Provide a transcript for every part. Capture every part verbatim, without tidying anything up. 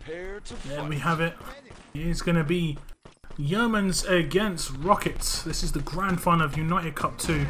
There we have it. It's going to be Yeomans against Rockets. This is the grand final of United Cup two.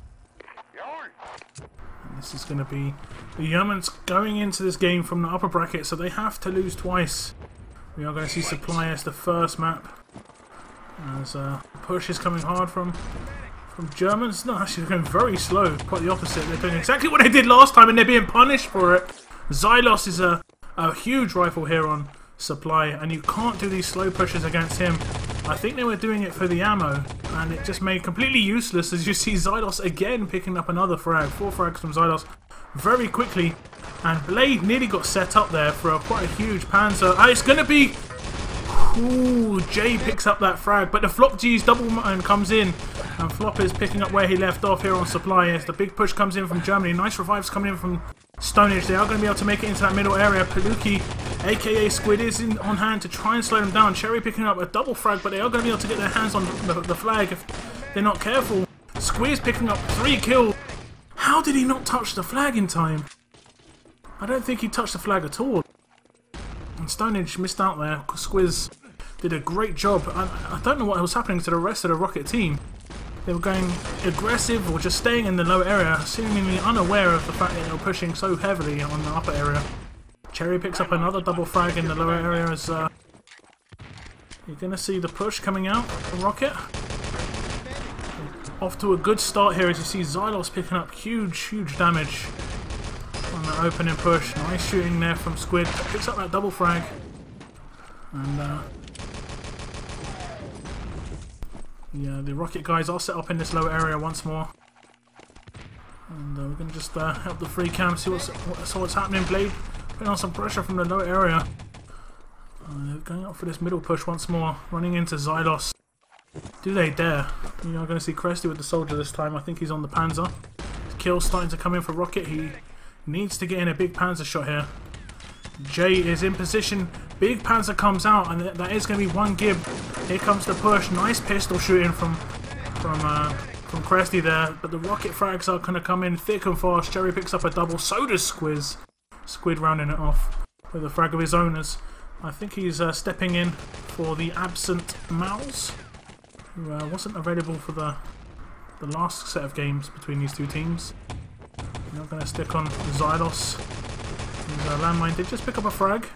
And this is going to be the Yeomans going into this game from the upper bracket, so they have to lose twice. We are going to see Supply as the first map. As uh, push is coming hard from from Germans. No, actually they're going very slow. Quite the opposite. They're doing exactly what they did last time and they're being punished for it. Xylos is a, a huge rifle here on Supply, and you can't do these slow pushes against him. I think they were doing it for the ammo, and it just made completely useless as you see Xylos again picking up another frag. Four frags from Xylos very quickly, and Blade nearly got set up there for a, quite a huge panzer. Ah, it's going to be... Ooh, Jay picks up that frag, but the Flop G's double mine comes in, and Flop is picking up where he left off here on Supply. As the big push comes in from Germany, nice revives coming in from Stonehenge. They are going to be able to make it into that middle area. Paluki, aka Squid, is in, on hand to try and slow them down. Cherry picking up a double frag, but they are going to be able to get their hands on the, the flag if they're not careful. Squid's picking up three kills. How did he not touch the flag in time? I don't think he touched the flag at all. And Stonehenge missed out there because Squiz did a great job. I, I don't know what was happening to the rest of the Rocket team. They were going aggressive or just staying in the lower area, seemingly unaware of the fact that they were pushing so heavily on the upper area. Cherry picks up another double frag in the lower area as uh, you're going to see the push coming out from Rocket. Off to a good start here as you see Xylos picking up huge, huge damage on the opening push. Nice shooting there from Squid. Picks up that double frag. And uh, yeah, the Rocket guys are set up in this lower area once more. And uh, we're going to just uh, help the free cam, see what's, what, so what's happening. Blade putting on some pressure from the lower area. Uh, going up for this middle push once more. Running into Xylos. Do they dare? You are going to see Cresty with the soldier this time. I think he's on the Panzer. His kill's starting to come in for Rocket. He needs to get in a big Panzer shot here. Jay is in position. Big Panzer comes out, and that is going to be one Gib. Here comes the push. Nice pistol shooting from from uh, from Cresty there. But the Rocket frags are going to come in thick and fast. Cherry picks up a double. So does Squiz. Squid rounding it off with a frag of his owners. I think he's uh, stepping in for the absent Mouse, who uh, wasn't available for the the last set of games between these two teams. I'm not going to stick on Xylos. His uh, landmine did just pick up a frag.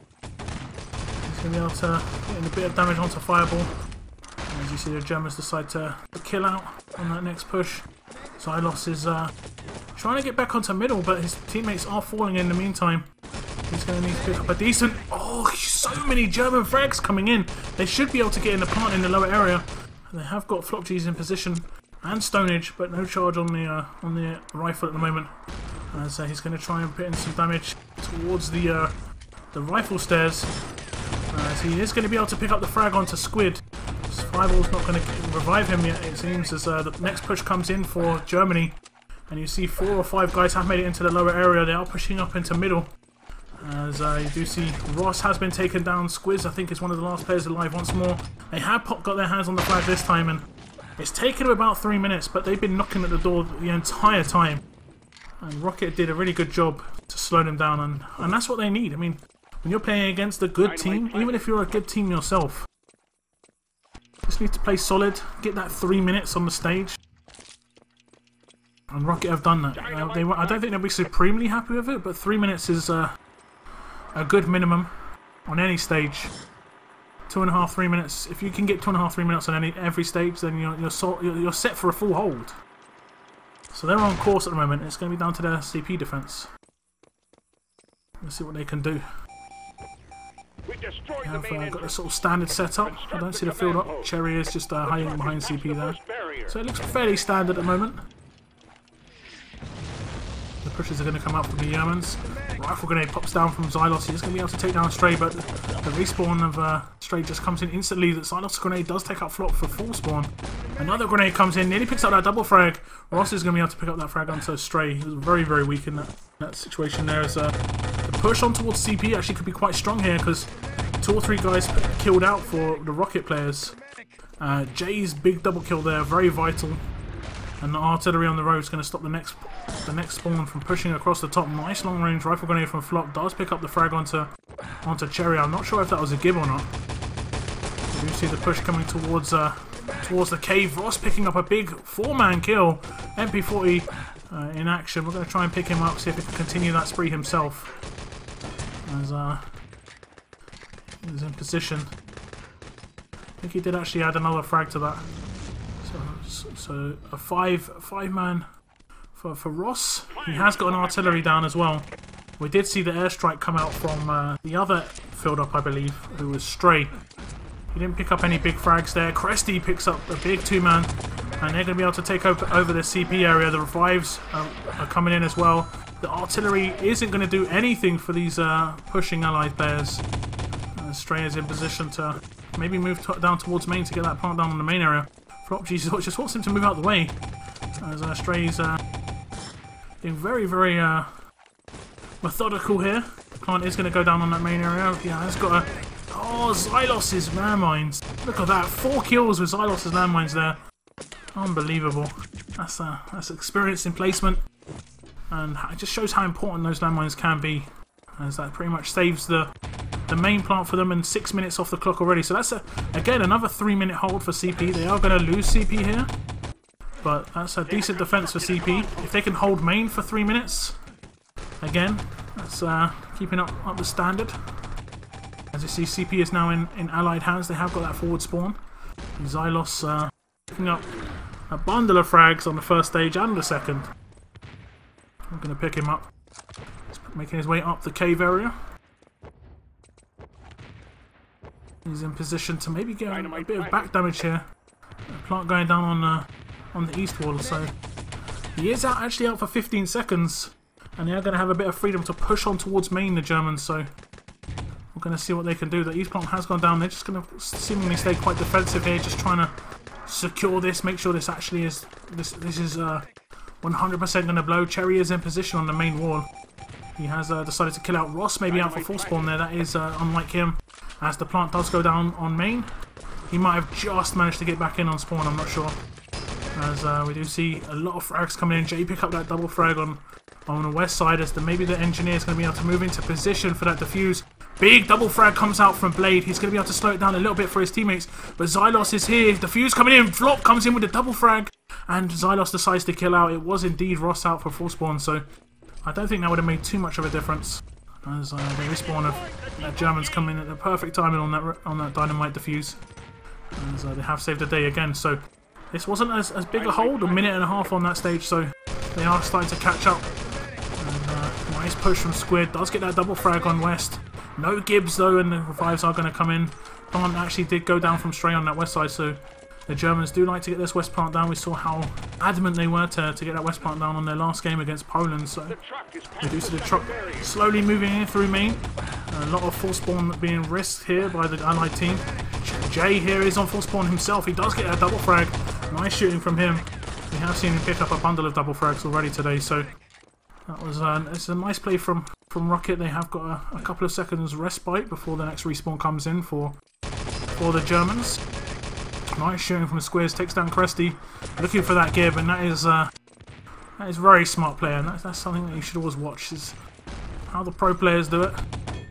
He's going to be able to get in a bit of damage onto Fireball. As you see, the Germans decide to, to kill out on that next push. Xylos is uh, trying to get back onto middle, but his teammates are falling in the meantime. He's going to need to pick up a decent... Oh, so many German frags coming in. They should be able to get in the plant in the lower area. And they have got Flop G's in position and Stonehenge, but no charge on the uh, on the rifle at the moment. Uh, so he's going to try and put in some damage towards the uh, the rifle stairs. Uh, so he is going to be able to pick up the frag onto Squid. Fireball's not going to revive him yet, it seems, as uh, the next push comes in for Germany. And you see four or five guys have made it into the lower area. They are pushing up into middle. As uh, you do see, Ross has been taken down. Squiz, I think, is one of the last players alive once more. They have got their hands on the flag this time, and it's taken them about three minutes, but they've been knocking at the door the entire time. And Rocket did a really good job to slow them down, and, and that's what they need. I mean, when you're playing against a good team, even if you're a good team yourself, you just need to play solid, get that three minutes on the stage. And Rocket have done that. Uh, they, I don't think they'll be supremely happy with it, but three minutes is uh, a good minimum on any stage. Two and a half, three minutes. If you can get two and a half, three minutes on any every stage, then you're you're, so, you're set for a full hold. So they're on course at the moment. It's going to be down to their C P defense. Let's see what they can do. They have uh, got a sort of standard setup. I don't see the field up. Cherry is just uh, hiding behind C P there. So it looks fairly standard at the moment. The pushes are going to come out from the Yeomans. Rifle grenade pops down from Xylos. He's going to be able to take down Stray, but the respawn of uh, Stray just comes in instantly. That Xylos grenade does take out Flop for full spawn. Another grenade comes in, nearly picks up that double frag. Ross is going to be able to pick up that frag onto Stray. He was very, very weak in that, that situation there. As, uh, the push on towards C P actually could be quite strong here because two or three guys killed out for the Rocket players. Uh, Jay's big double kill there, very vital. And the artillery on the road is going to stop the next the next spawn from pushing across the top. Nice long range rifle grenade from Flop. Does pick up the frag onto onto Cherry. I'm not sure if that was a gib or not. We do see the push coming towards uh, towards the cave. Ross picking up a big four-man kill. M P forty uh, in action. We're going to try and pick him up, see if he can continue that spree himself. As uh, he's in position. I think he did actually add another frag to that. So, so a five five man for for Ross. He has got an artillery down as well. We did see the airstrike come out from uh, the other field up, I believe, who was Stray. He didn't pick up any big frags there. Cresty picks up a big two man, and they're going to be able to take over, over the C P area. The revives are, are coming in as well. The artillery isn't going to do anything for these uh, pushing allied players. Uh, Stray is in position to maybe move down towards main to get that plant down on the main area. Flop just wants him to move out of the way. As uh, Stray's uh, being very, very uh, methodical here. The plant is going to go down on that main area. Yeah, it's got a... Oh, Xylos's landmines. Look at that. Four kills with Xylos's landmines there. Unbelievable. That's, uh, that's experience in placement. And it just shows how important those landmines can be. As that pretty much saves the... the main plant for them, and six minutes off the clock already. So that's, a, again, another three minute hold for C P. They are going to lose C P here, but that's a decent defense for C P. If they can hold main for three minutes, again, that's uh, keeping up, up the standard. As you see, C P is now in, in allied hands. They have got that forward spawn. Xylos uh, picking up a bundle of frags on the first stage and the second. I'm going to pick him up. He's making his way up the cave area. He's in position to maybe get a bit of back damage here. A plant going down on uh, on the east wall, so he is out actually out for fifteen seconds, and they are going to have a bit of freedom to push on towards main, the Germans. So we're going to see what they can do. The east plant has gone down. They're just going to seemingly stay quite defensive here, just trying to secure this, make sure this actually is this this is uh, one hundred percent going to blow. Cherry is in position on the main wall. He has uh, decided to kill out Ross, maybe out for full spawn there. That is uh, unlike him. As the plant does go down on main, he might have just managed to get back in on spawn, I'm not sure. As uh, we do see a lot of frags coming in. Jay pick up that double frag on, on the west side, as the, maybe the engineer is going to be able to move into position for that defuse. Big double frag comes out from Blade. He's going to be able to slow it down a little bit for his teammates. But Xylos is here. Defuse coming in. Flop comes in with the double frag. And Xylos decides to kill out. It was indeed Ross out for full spawn, so I don't think that would have made too much of a difference. As uh, the respawn of uh, Germans come in at the perfect timing on that on that dynamite defuse. As uh, they have saved the day again. So this wasn't as, as big a hold, a minute and a half on that stage, so they are starting to catch up. And, uh, nice push from Squid. Does get that double frag on west. No Gibbs though, and the revives are going to come in. Plant actually did go down from Stray on that west side, so the Germans do like to get this west plant down. We saw how adamant they were to, to get that west plant down on their last game against Poland. So we do see the truck slowly moving in through main. A lot of full spawn being risked here by the allied team. Jay here is on full spawn himself. He does get a double frag. Nice shooting from him. We have seen him pick up a bundle of double frags already today. So that was uh, it's a nice play from from Rocket. They have got a, a couple of seconds respite before the next respawn comes in for for the Germans. Nice shooting from Squares, takes down Cresty, looking for that Gib, and that is uh, that is very smart player, and that's, that's something that you should always watch, is how the pro players do it.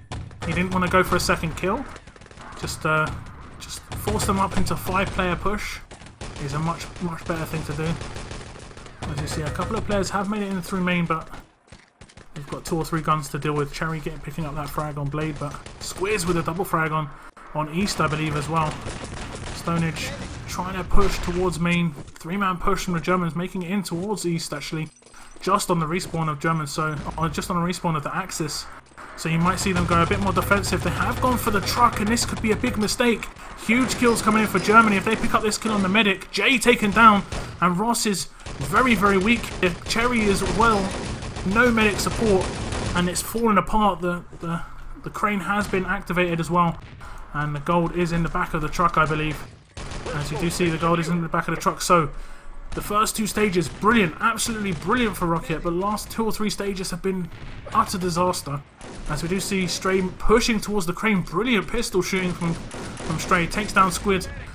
He didn't want to go for a second kill, just uh, just force them up into five player push is a much much better thing to do. As you see, a couple of players have made it in through main, but they've got two or three guns to deal with. Cherry getting picking up that frag on Blade, but Squares with a double frag on on East, I believe, as well. Stonage trying to push towards main. Three-man push from the Germans, making it in towards East, actually. Just on the respawn of Germans, so or just on the respawn of the Axis. So you might see them go a bit more defensive. They have gone for the truck, and this could be a big mistake. Huge kills coming in for Germany. If they pick up this kill on the medic, Jay taken down, and Ross is very, very weak. If Cherry is well, no medic support, and it's falling apart. The, the, the crane has been activated as well. And the gold is in the back of the truck, I believe. As you do see, the gold is in the back of the truck. So, the first two stages, brilliant. Absolutely brilliant for Rocket. But the last two or three stages have been utter disaster. As we do see Stray pushing towards the crane. Brilliant pistol shooting from, from Stray. Takes down Squid.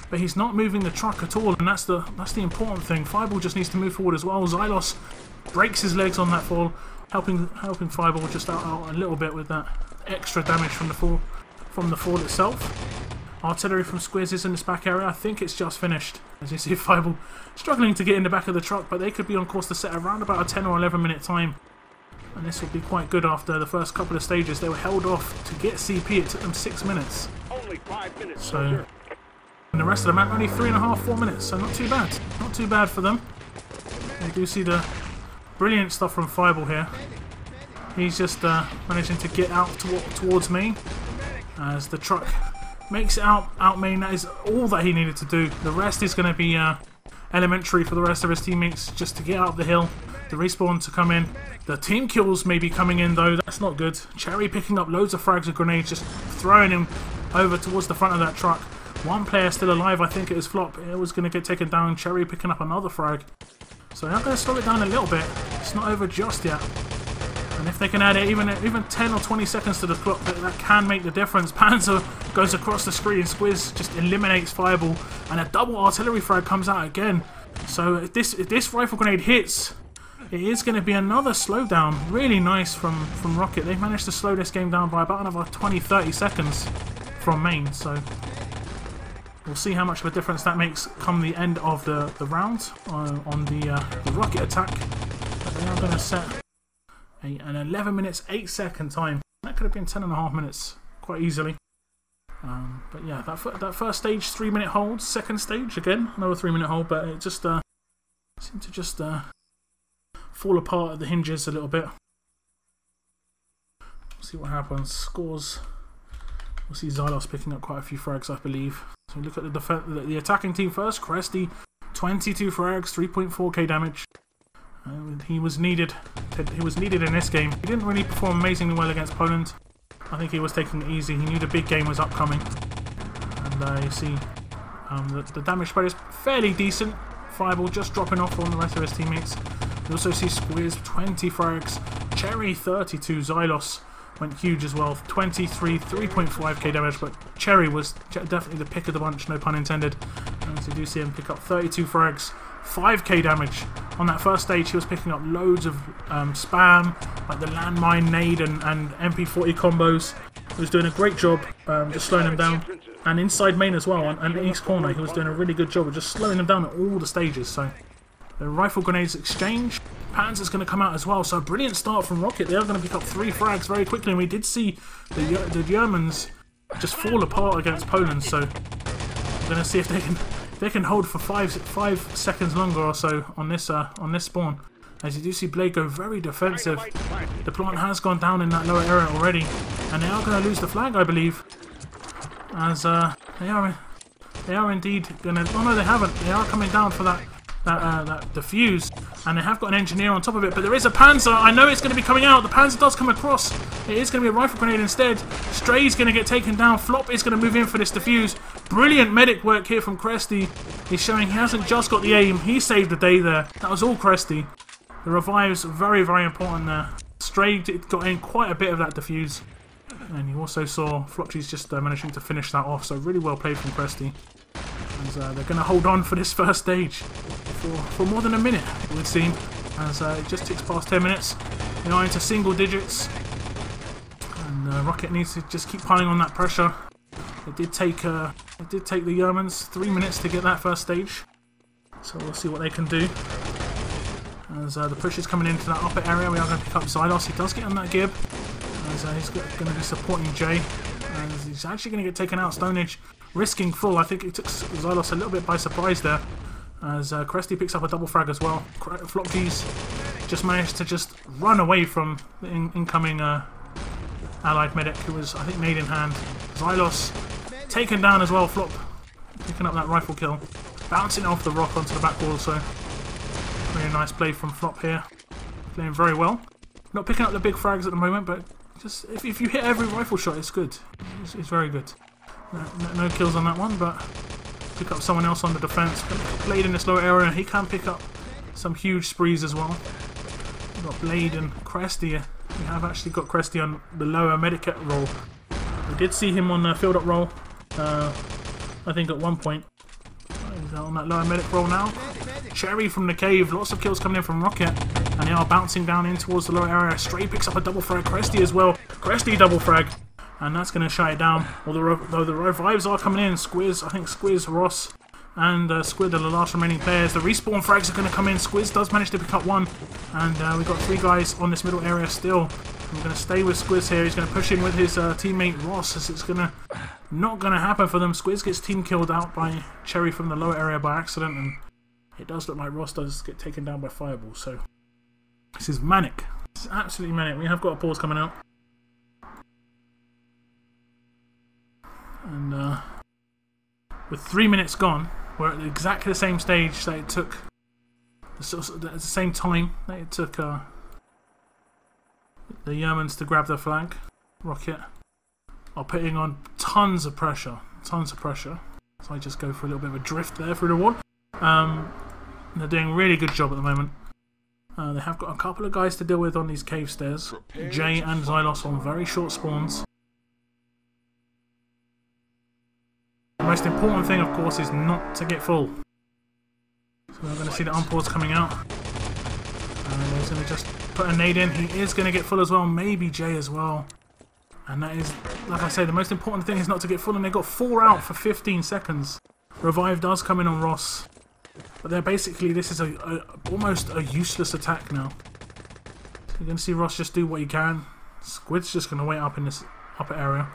but he's not moving the truck at all, and that's the that's the important thing. Fireball just needs to move forward as well. Xylos breaks his legs on that fall, helping helping Fireball just out, out a little bit with that extra damage from the fall from the fall itself. Artillery from Squiz is in this back area. I think it's just finished. As you see, Fireball struggling to get in the back of the truck, but they could be on course to set around about a ten or eleven minute time. And this will be quite good after the first couple of stages. They were held off to get C P. It took them six minutes. Only five minutes. So, and the rest of the map only three and a half, four minutes. So not too bad. Not too bad for them. We do see the brilliant stuff from Fireball here. He's just uh, managing to get out to towards me as the truck makes it out, out main. That is all that he needed to do. The rest is going to be uh, elementary for the rest of his teammates, just to get out the hill, the respawn to come in. The team kills may be coming in though, that's not good. Cherry picking up loads of frags of grenades, just throwing him over towards the front of that truck. One player still alive, I think it was Flop. It was going to get taken down. Cherry picking up another frag. So they're going to slow it down a little bit. It's not over just yet. And if they can add even even ten or twenty seconds to the clock, that, that can make the difference. Panzer goes across the screen, Squiz just eliminates Fireball, and a double artillery frag comes out again. So if this if this rifle grenade hits, it is going to be another slowdown. Really nice from, from Rocket. They've managed to slow this game down by about another twenty to thirty seconds from main. So we'll see how much of a difference that makes come the end of the, the round uh, on the, uh, the Rocket attack. But they are going to set a, an eleven minutes, eight second time. That could have been ten and a half minutes quite easily. Um, but yeah, that, that first stage, three minute hold. Second stage, again, another three minute hold. But it just uh, seemed to just uh, fall apart at the hinges a little bit. We'll see what happens. Scores. We'll see Xylos picking up quite a few frags, I believe. So look at the def the attacking team first. Cresty, twenty-two frags, three point four K damage. Uh, he was needed. He was needed in this game. He didn't really perform amazingly well against Poland. I think he was taking it easy. He knew the big game was upcoming. And uh, you see um, the, the damage spread is fairly decent. Fireball just dropping off on the rest of his teammates. You also see Squiz, twenty frags. Cherry, thirty-two. Xylos went huge as well. twenty-three, three point five K damage. But Cherry was definitely the pick of the bunch, no pun intended. And so you do see him pick up thirty-two frags. five K damage. On that first stage, he was picking up loads of um, spam, like the landmine, nade, and, and M P forty combos. He was doing a great job um, just slowing them down. And inside main as well, and east corner, he was doing a really good job of just slowing them down at all the stages. So the rifle grenades exchange. Panzer's going to come out as well. So a brilliant start from Rocket. They are going to pick up three frags very quickly. And we did see the, the Germans just fall apart against Poland. So we're going to see if they can... They can hold for five five seconds longer or so on this uh, on this spawn. As you do see Blade go very defensive. The plant has gone down in that lower area already, and they are going to lose the flag, I believe. As uh, they are, they are indeed going to. Oh no, they haven't. They are coming down for that that uh, that defuse, and they have got an engineer on top of it. But there is a Panzer. I know it's going to be coming out. The Panzer does come across. It is going to be a rifle grenade instead. Stray's going to get taken down. Flop is going to move in for this defuse. Brilliant medic work here from Cresty. He's showing he hasn't just got the aim. He saved the day there. That was all Cresty. The revives very, very important there. Stray got in quite a bit of that defuse. And you also saw Flopsy's just uh, managing to finish that off. So really well played from Cresty. And uh, they're going to hold on for this first stage for, for more than a minute, it would seem. As uh, it just ticks past ten minutes. They are into single digits. And uh, Rocket needs to just keep piling on that pressure. It did take uh, it did take the Germans three minutes to get that first stage, so we'll see what they can do. As uh, the push is coming into that upper area, we are going to pick up Xylos. He does get on that Gib, as uh, he's going to be supporting Jay, and he's actually going to get taken out. Stonehenge risking full. I think it took Xylos a little bit by surprise there, as uh, Cresty picks up a double frag as well. Flopkeys just managed to just run away from the in incoming uh, allied medic, who was, I think, made in hand. Xylos taken down as well. Flop picking up that rifle kill, bouncing off the rock onto the back wall. So really nice play from Flop here, playing very well. Not picking up the big frags at the moment, but just if, if you hit every rifle shot, it's good. It's, it's very good. No, no, no kills on that one, but pick up someone else on the defense. Blade in this lower area, he can pick up some huge sprees as well. We've got Blade and Cresty. We have actually got Cresty on the lower medikit roll. We did see him on the field up roll, uh, I think at one point. on that lower medic roll now. Cherry from the cave, lots of kills coming in from Rocket, and they are bouncing down in towards the lower area. Stray picks up a double frag, Cresty as well. Cresty double frag, and that's going to shut it down. Although though the revives are coming in, Squiz, I think Squiz, Ross, and uh, Squid are the last remaining players. The respawn frags are going to come in. Squiz does manage to pick up one, and uh, we've got three guys on this middle area still. I'm going to stay with Squiz here. He's going to push in with his uh, teammate Ross, as it's going to not going to happen for them. Squiz gets team killed out by Cherry from the lower area by accident, and it does look like Ross does get taken down by Fireball. So this is manic. This is absolutely manic. We have got a pause coming out, and uh, with three minutes gone, we're at exactly the same stage that it took. At the same time that it took uh, the Yermans to grab the flag. Rocket are putting on tons of pressure, tons of pressure. So I just go for a little bit of a drift there through the wall. Um, they're doing a really good job at the moment. Uh, they have got a couple of guys to deal with on these cave stairs. Jay and Xylos on very short spawns. The most important thing, of course, is not to get full. So we're going to see the unpause coming out. And he's going to just put a nade in. He is going to get full as well, maybe Jay as well. And that is, like I say, the most important thing is not to get full. And they got four out for fifteen seconds. Revive does come in on Ross. But they're basically, this is a, a almost a useless attack now. So you're going to see Ross just do what he can. Squid's just going to wait up in this upper area.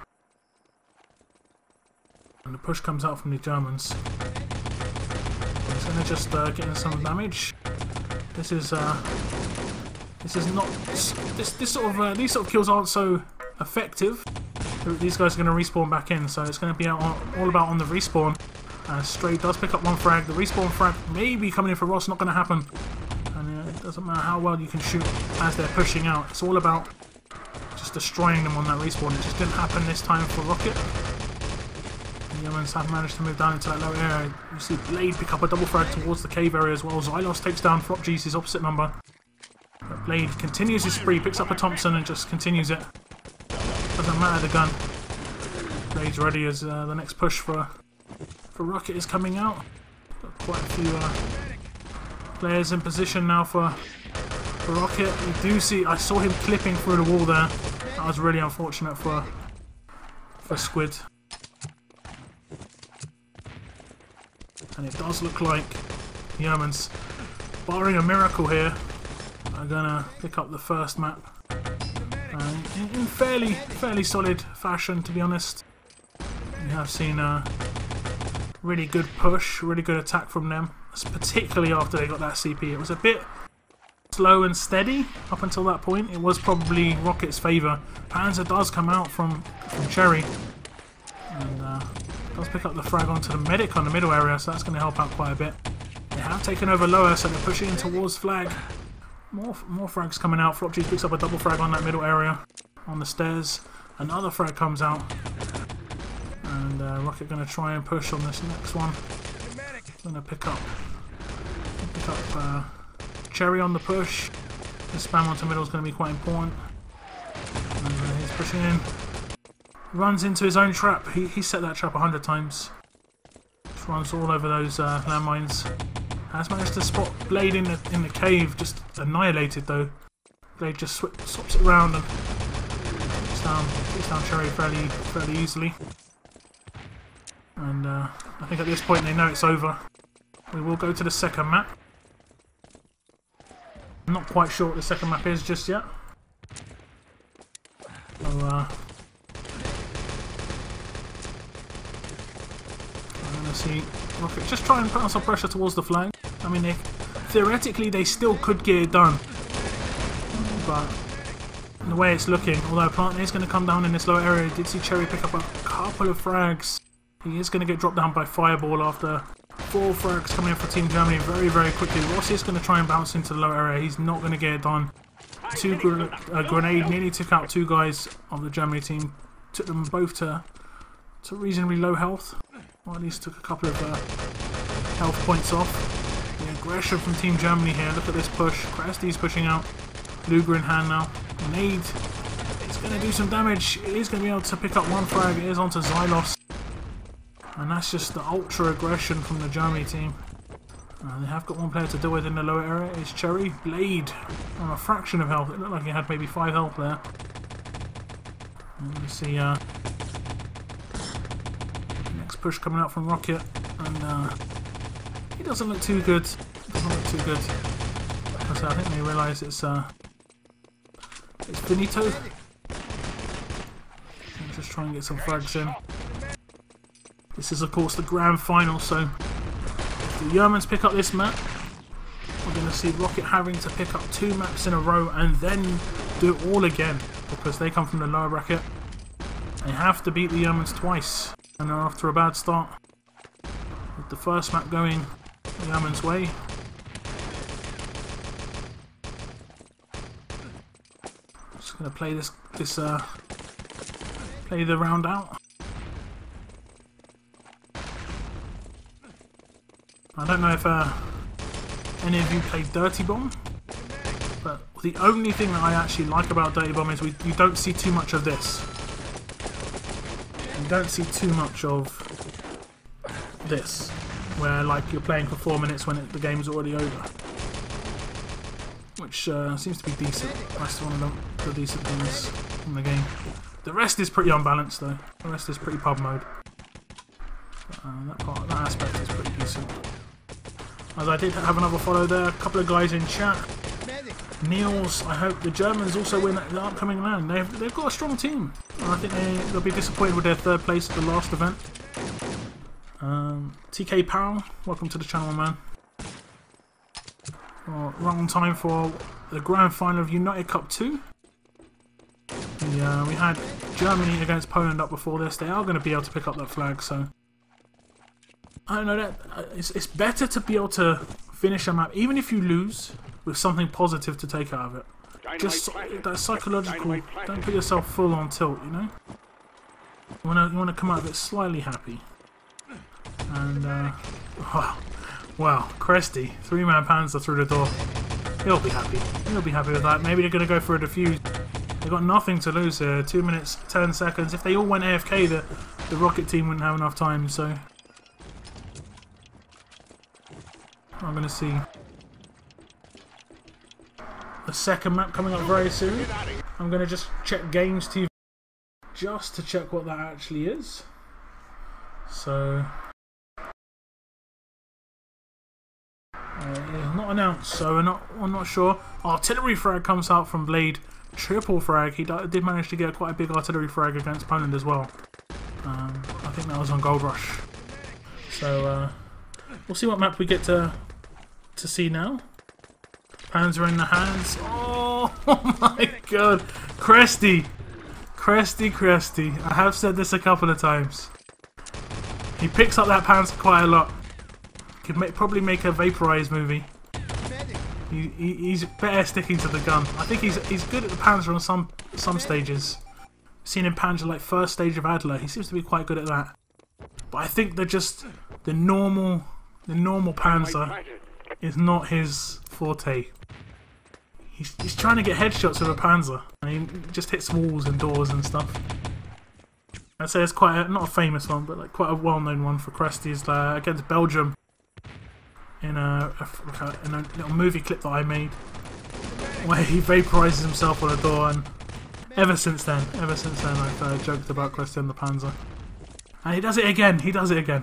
And the push comes out from the Germans. He's going to just uh, get in some damage. This is uh, this is not this this sort of uh, these sort of kills aren't so effective. These guys are going to respawn back in, so it's going to be out on, all about on the respawn. Uh, Stray does pick up one frag. The respawn frag may be coming in for Ross. Not going to happen. And uh, it doesn't matter how well you can shoot as they're pushing out. It's all about just destroying them on that respawn. It just didn't happen this time for Rocket. The Yermans have managed to move down into that low area. You see Blade pick up a double frag towards the cave area as well. Xylos takes down Flopg's, his opposite number. But Blade continues his spree, picks up a Thompson and just continues it. Doesn't matter the gun. Blade's ready as uh, the next push for for Rocket is coming out. Got quite a few uh, players in position now for, for Rocket. We do see, I saw him clipping through the wall there. That was really unfortunate for for Squid. And it does look like the Yermans, barring a miracle here, are gonna pick up the first map uh, in, in fairly fairly solid fashion, to be honest. We have seen a really good push, really good attack from them, particularly after they got that C P. It was a bit slow and steady up until that point. It was probably Rocket's favour. Panzer does come out from, from Cherry, and uh, does pick up the frag onto the medic on the middle area, so that's going to help out quite a bit. They have taken over lower, so they're pushing in towards flag. More more frags coming out. Flopg picks up a double frag on that middle area on the stairs. Another frag comes out. And uh, Rocket going to try and push on this next one. Going to pick up, pick up uh, Cherry on the push. The spam onto middle is going to be quite important. And uh, he's pushing in. Runs into his own trap. He, he set that trap a hundred times. Just runs all over those uh, landmines. Has managed to spot Blade in the in the cave. Just annihilated though. Blade just sw swaps it around and gets down, gets down Cherry fairly fairly easily. And uh, I think at this point they know it's over. We will go to the second map. I'm not quite sure what the second map is just yet. So, uh, I'm going to see Rocket just try and put on some pressure towards the flag. I mean, they, theoretically they still could get it done. But the way it's looking, although Plant is going to come down in this lower area, I did see Cherry pick up a couple of frags. He is going to get dropped down by Fireball after four frags coming in for Team Germany very, very quickly. Ross is going to try and bounce into the lower area. He's not going to get it done. Two gr uh, grenade nearly took out two guys of the Germany team. Took them both to, to reasonably low health. Or at least took a couple of uh, health points off. The aggression from Team Germany here. Look at this push. Cresty's pushing out. Luger in hand now. Nade. It's going to do some damage. It is going to be able to pick up one frag. It is onto Xylos. And that's just the ultra aggression from the Germany team. Uh, they have got one player to deal with in the lower area. It's Cherry Blade on a fraction of health. It looked like he had maybe five health there. And you see uh, next push coming out from Rocket, and uh, he doesn't look too good. Doesn't look too good. So I think they realise it's uh, it's finito. And just try and get some frags in. This is of course the grand final, so if the Germans pick up this map, we're going to see Rocket having to pick up two maps in a row and then do it all again, because they come from the lower bracket. They have to beat the Germans twice, and they're off to a bad start. With the first map going the Germans' way. Just going to play this, this uh, play the round out. I don't know if uh, any of you played Dirty Bomb, but the only thing that I actually like about Dirty Bomb is we you don't see too much of this. You don't see too much of this, where like you're playing for four minutes when it, the game's already over, which uh, seems to be decent. That's one of the, the decent things in the game. The rest is pretty unbalanced though. The rest is pretty pub mode. But, uh, that part, that aspect is pretty decent. As I did have another follow there, a couple of guys in chat. Niels, I hope the Germans also win the upcoming round. They've, they've got a strong team. And I think they, they'll be disappointed with their third place at the last event. Um, T K Powell, welcome to the channel, man. Well, wrong time for the grand final of United Cup two. Yeah, we had Germany against Poland up before this. They are going to be able to pick up that flag, so I don't know, that it's, it's better to be able to finish a map, even if you lose, with something positive to take out of it. Just that psychological, don't put yourself full on tilt, you know? You want to you want to come out of it slightly happy. And, uh, wow, wow, Cresty, three-man Panzer through the door. He'll be happy. He'll be happy with that. Maybe they're going to go for a defuse. They've got nothing to lose here. Two minutes, ten seconds. If they all went A F K, the, the Rocket team wouldn't have enough time, so I'm going to see the second map coming up very soon. I'm going to just check Games T V just to check what that actually is. So, uh, yeah, not announced, so we're not, we're not sure. Artillery frag comes out from Blade. Triple frag. He did manage to get quite a big artillery frag against Poland as well. Um, I think that was on Gold Rush. So, uh, we'll see what map we get to to see now. Panzer in the hands. Oh, oh my god. Cresty. Cresty, Cresty. I have said this a couple of times. He picks up that Panzer quite a lot. Could make, probably make a Vaporized movie. He, he, he's better sticking to the gun. I think he's he's good at the Panzer on some some stages. Seen him Panzer like first stage of Adler. He seems to be quite good at that. But I think they're just the normal the normal Panzer is not his forte. He's, he's trying to get headshots with a Panzer, and he just hits walls and doors and stuff. I'd say it's quite a, not a famous one, but like quite a well-known one for Cresty's uh, against Belgium in a, a, in a little movie clip that I made, where he vaporizes himself on a door. And ever since then, ever since then, I've uh, joked about Cresty and the Panzer, and he does it again. He does it again.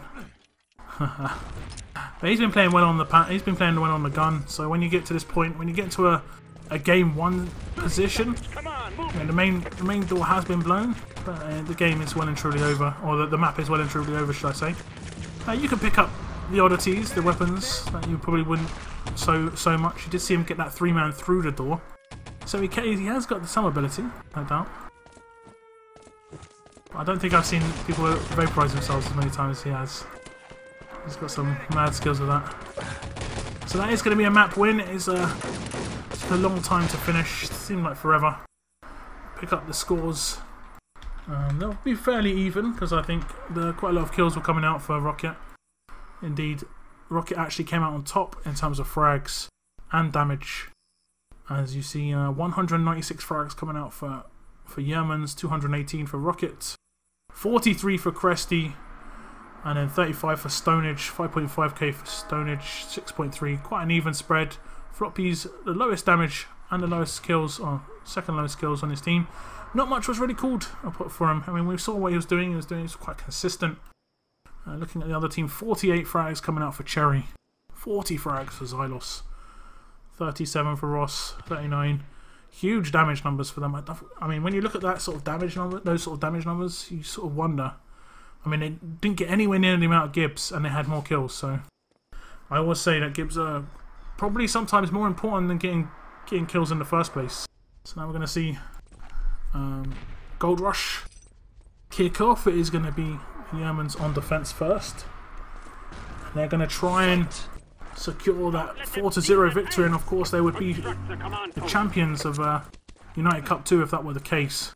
But he's been playing well on the pan he's been playing well on the gun. So when you get to this point, when you get into a a game one position, you know, the main the main door has been blown, but uh, the game is well and truly over, or the, the map is well and truly over, should I say? Uh, you can pick up the oddities, the weapons that you probably wouldn't so so much. You did see him get that three man through the door, so he can, he has got some ability, no doubt. But I don't think I've seen people vaporize themselves as many times as he has. He's got some mad skills with that. So that is going to be a map win. It is a, it's a long time to finish. It seemed like forever. Pick up the scores. Um, they'll be fairly even, because I think the, quite a lot of kills were coming out for Rocket. Indeed, Rocket actually came out on top in terms of frags and damage. As you see, uh, one hundred ninety-six frags coming out for, for Germans, two hundred eighteen for Rocket, forty-three for Cresty. And then thirty-five for Stonage, five point five K for Stonage, six point three. Quite an even spread. Floppy's the lowest damage and the lowest skills, or second lowest skills on his team. Not much was really called for him. I mean, we saw what he was doing. He was doing. He was quite consistent. Uh, looking at the other team, forty-eight frags coming out for Cherry, forty frags for Xylos, thirty-seven for Ross, thirty-nine. Huge damage numbers for them. I, I mean, when you look at that sort of damage number, those sort of damage numbers, you sort of wonder. I mean, they didn't get anywhere near the amount of Gibbs, and they had more kills. So I always say that Gibbs are probably sometimes more important than getting getting kills in the first place. So now we're going to see um, Gold Rush kick off. It is going to be the Yermans on defense first. And they're going to try and secure that four to zero victory, and of course they would be the champions of uh, United Cup two if that were the case.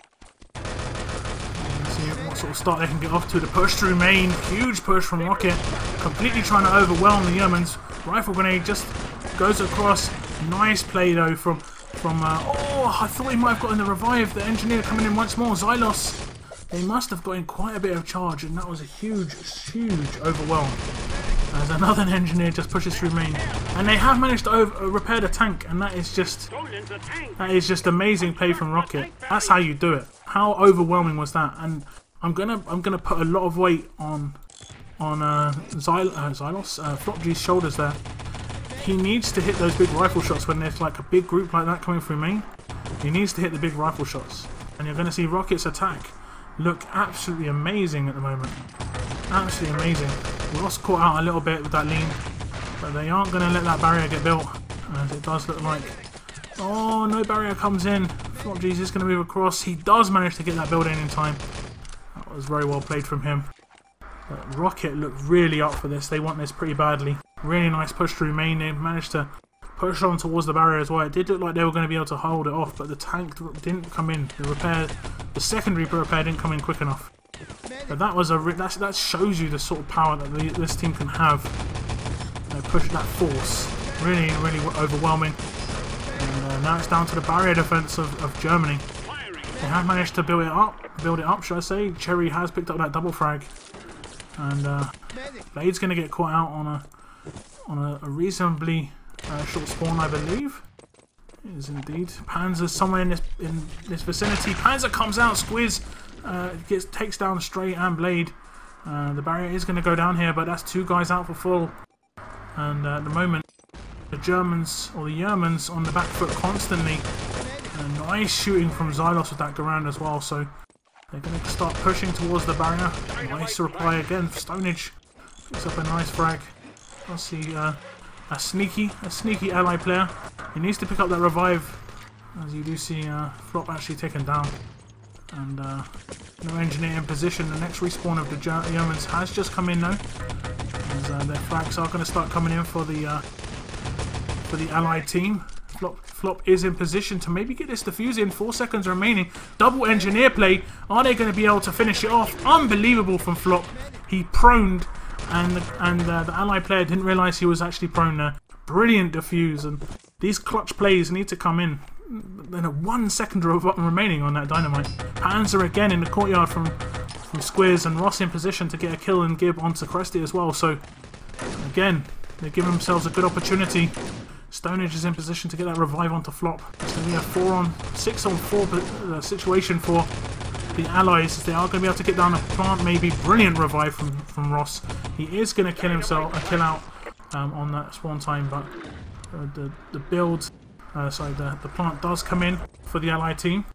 Let's see what sort of start they can get off to. The push through main, huge push from Rocket, completely trying to overwhelm the Yermans. Rifle grenade just goes across. Nice play though from from. Uh, oh, I thought he might have gotten the revive. The engineer coming in once more. Xylos. They must have got in quite a bit of charge, and that was a huge, huge overwhelm. As another engineer just pushes through main, and they have managed to over, uh, repair the tank, and that is just that is just amazing play from Rocket. That's how you do it. How overwhelming was that? And I'm gonna I'm gonna put a lot of weight on on uh, Xyl uh, Xylos, uh, Flopgy's shoulders there. He needs to hit those big rifle shots when there's like a big group like that coming through main. He needs to hit the big rifle shots, and you're going to see Rocket's attack look absolutely amazing at the moment. Absolutely amazing. Ross caught out a little bit with that lean, but they aren't going to let that barrier get built, and it does look like... Oh, no barrier comes in. Flopgy's is going to move across. He does manage to get that build in in time. That was very well played from him. But Rocket looked really up for this. They want this pretty badly. Really nice push through main. They managed to push on towards the barrier as well. It did look like they were going to be able to hold it off, but the tank didn't come in. The repair, the secondary repair didn't come in quick enough. But that was a that's, that shows you the sort of power that the, this team can have. They push that force, really, really overwhelming. And uh, now it's down to the barrier defense of, of Germany. They have managed to build it up, build it up, should I say? Cherry has picked up that double frag, and uh, Blade's going to get caught out on a on a, a reasonably uh, short spawn, I believe. It is indeed. Panzer somewhere in this in this vicinity. Panzer comes out, Squiz. Uh, gets takes down Stray and Blade. Uh, the barrier is going to go down here, but that's two guys out for full. And uh, at the moment, the Germans, or the Yermans, on the back foot constantly. And nice shooting from Xylos with that Garand as well. So they're going to start pushing towards the barrier. Nice reply again. Stonage picks up a nice frag. Let's see uh, a sneaky, a sneaky ally player. He needs to pick up that revive, as you do see uh, Flop actually taken down. And uh, no engineer in position. The next respawn of the Germans has just come in now. As, uh, their frags are going to start coming in for the uh, for the allied team. Flop, Flop is in position to maybe get this defuse in. Four seconds remaining. Double engineer play. Are they going to be able to finish it off? Unbelievable from Flop. He proned, and and uh, the allied player didn't realise he was actually prone there. Brilliant defuse, and these clutch plays need to come in. Then a one second remaining on that dynamite. Panzer again in the courtyard from from Squiz, and Ross in position to get a kill and Gib onto Cresty as well. So again, they're giving themselves a good opportunity. Stonage is in position to get that revive onto Flop. It's going to be a four on six on four uh, situation for the allies. They are going to be able to get down a plant, maybe. Brilliant revive from from Ross. He is going to kill himself, a kill out um, on that spawn time, but uh, the the build. Uh, so the, the plant does come in for the allied team,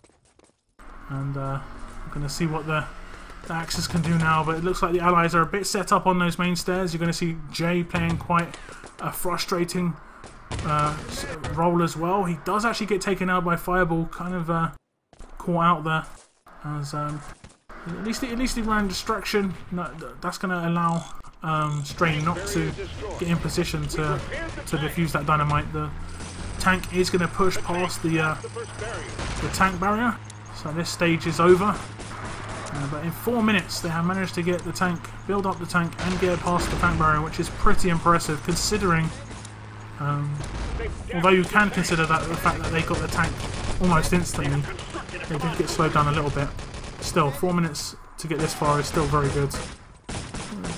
and uh, we're going to see what the, the Axis can do now, but it looks like the allies are a bit set up on those main stairs. You're going to see Jay playing quite a frustrating uh, role as well. He does actually get taken out by Fireball, kind of uh, caught out there, as um, at least at least he ran distraction. No, that's going to allow um, Stray not to get in position to, to defuse that dynamite. The tank is going to push past the uh, the tank barrier, so this stage is over. Uh, but in four minutes, they have managed to get the tank, build up the tank, and get past the tank barrier, which is pretty impressive considering. Um, although you can consider that the fact that they got the tank almost instantly, they did get slowed down a little bit. Still, four minutes to get this far is still very good.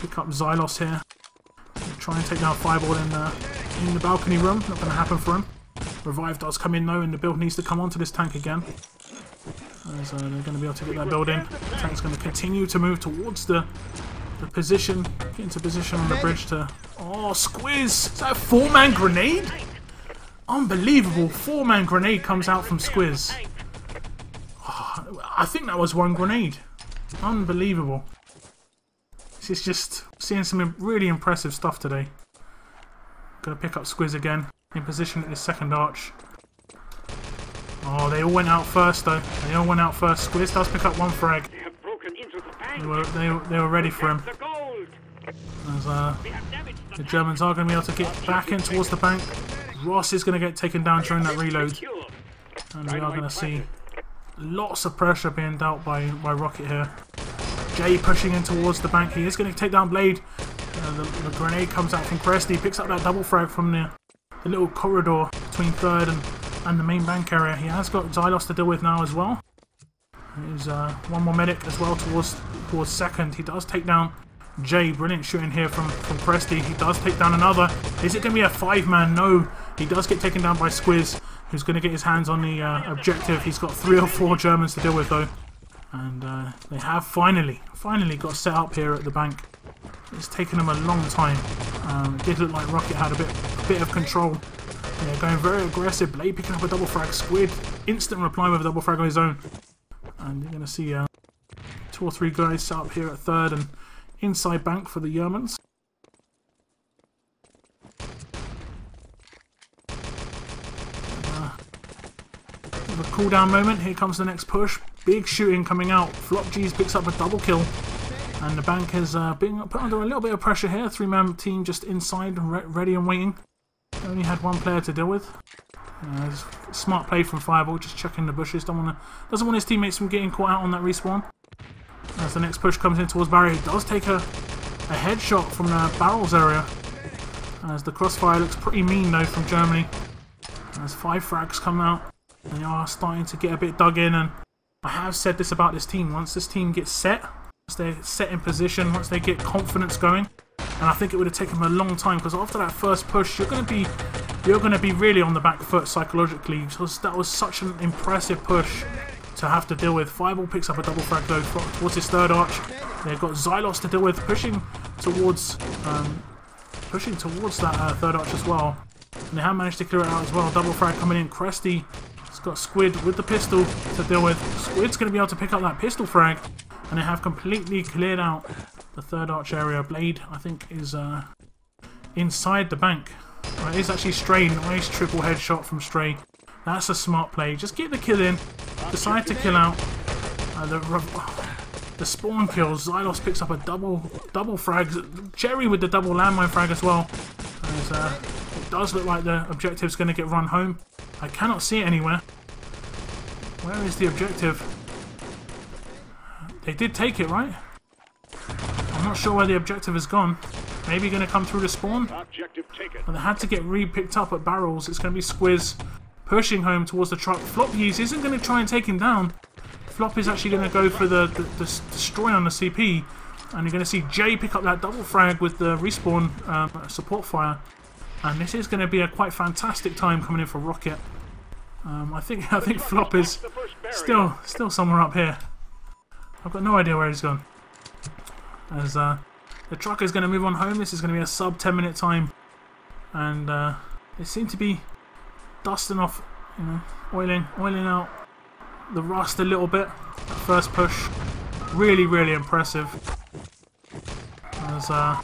pick up Xylos here. Try and take down Fireball in the, in the balcony room. Not going to happen for him. Revive does come in though, and the build needs to come onto this tank again. As uh, they're going to be able to get that build in. The tank's going to continue to move towards the, the position. Get into position on the bridge to... Oh, Squiz! Is that a four-man grenade? Unbelievable. Four-man grenade comes out from Squiz. Oh, I think that was one grenade. Unbelievable. This is just seeing some really impressive stuff today. Gonna pick up Squiz again. In position at this second arch. Oh, they all went out first though. They all went out first. Squiz does pick up one frag. They were, they, they were ready for him. As, uh, the Germans are going to be able to get back in towards the bank. Ross is going to get taken down during that reload. And we are going to see lots of pressure being dealt by, by Rocket here. Jay pushing in towards the bank. He is going to take down Blade. Uh, the, the grenade comes out from Cresty. Picks up that double frag from the, the little corridor between third and, and the main bank area. He has got Xylos to deal with now as well. There's uh, one more medic as well towards, towards second. He does take down Jay. Brilliant shooting here from, from Cresty. He does take down another. Is it going to be a five-man? No. He does get taken down by Squiz, who's going to get his hands on the uh, objective. He's got three or four Germans to deal with though. And uh, they have finally, finally got set up here at the bank. It's taken them a long time. Um, it did look like Rocket had a bit, a bit of control. Yeah, going very aggressive. Blade picking up a double frag. Squid, instant reply with a double frag on his own. And you're going to see uh, two or three guys set up here at third and inside bank for the Germans. Uh, a cooldown moment. Here comes the next push. Big shooting coming out. Flop G's picks up a double kill. And the bank is uh, being put under a little bit of pressure here. Three-man team just inside, re ready and waiting. They only had one player to deal with. Uh, smart play from Fireball, just checking the bushes. Don't wanna, doesn't want his teammates from getting caught out on that respawn. As the next push comes in towards Barry, he does take a, a headshot from the barrels area. As the crossfire looks pretty mean though from Germany. As five frags come out, they are starting to get a bit dug in. And I have said this about this team. Once this team gets set, once they're set in position, once they get confidence going, and I think it would have taken them a long time because after that first push, you're going to be you're going to be really on the back foot psychologically because that was such an impressive push to have to deal with. Fireball picks up a double frag though towards his third arch. They've got Xylos to deal with, pushing towards um, pushing towards that uh, third arch as well. And they have managed to clear it out as well. Double frag coming in. Cresty has got Squid with the pistol to deal with. Squid's going to be able to pick up that pistol frag. And they have completely cleared out the third arch area. Blade, I think, is uh, inside the bank. Right, it's actually Stray. Nice triple headshot from Stray. That's a smart play. Just get the kill in. Decide to kill out. Uh, the, the spawn kills. Xylos picks up a double double frag. Jerry with the double landmine frag as well. As, uh, it does look like the objective's going to get run home. I cannot see it anywhere. Where is the objective? They did take it, right? I'm not sure where the objective has gone. Maybe going to come through the spawn? But they had to get re-picked up at barrels. It's going to be Squiz pushing home towards the truck. Flop Yeez isn't going to try and take him down. Flop is actually going to go for the, the, the destroy on the C P. And you're going to see Jay pick up that double frag with the respawn um, support fire. And this is going to be a quite fantastic time coming in for Rocket. Um, I think I think Flop is still still somewhere up here. I've got no idea where he's gone. As uh, the truck is going to move on home. This is going to be a sub ten minute time. And uh, they seem to be dusting off, you know, oiling, oiling out the rust a little bit. That first push, really, really impressive. As uh,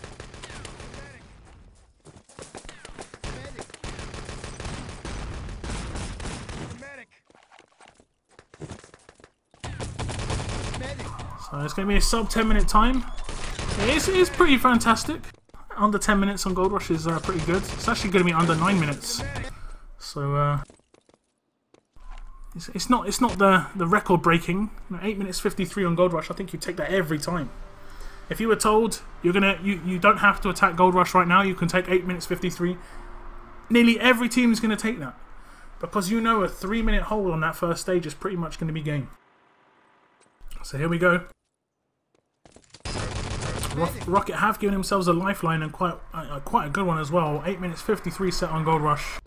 So it's going to be a sub ten minute time. It is, it is pretty fantastic. Under ten minutes on Gold Rush is uh, pretty good. It's actually going to be under nine minutes. So uh, it's, it's not it's not the the record breaking. You know, eight minutes fifty-three on Gold Rush. I think you take that every time. If you were told you're gonna you you don't have to attack Gold Rush right now, you can take eight minutes fifty-three. Nearly every team is going to take that because you know a three minute hold on that first stage is pretty much going to be game. So here we go. Ro Rocket have given themselves a lifeline, and quite uh, quite a good one as well. eight minutes fifty-three set on Gold Rush.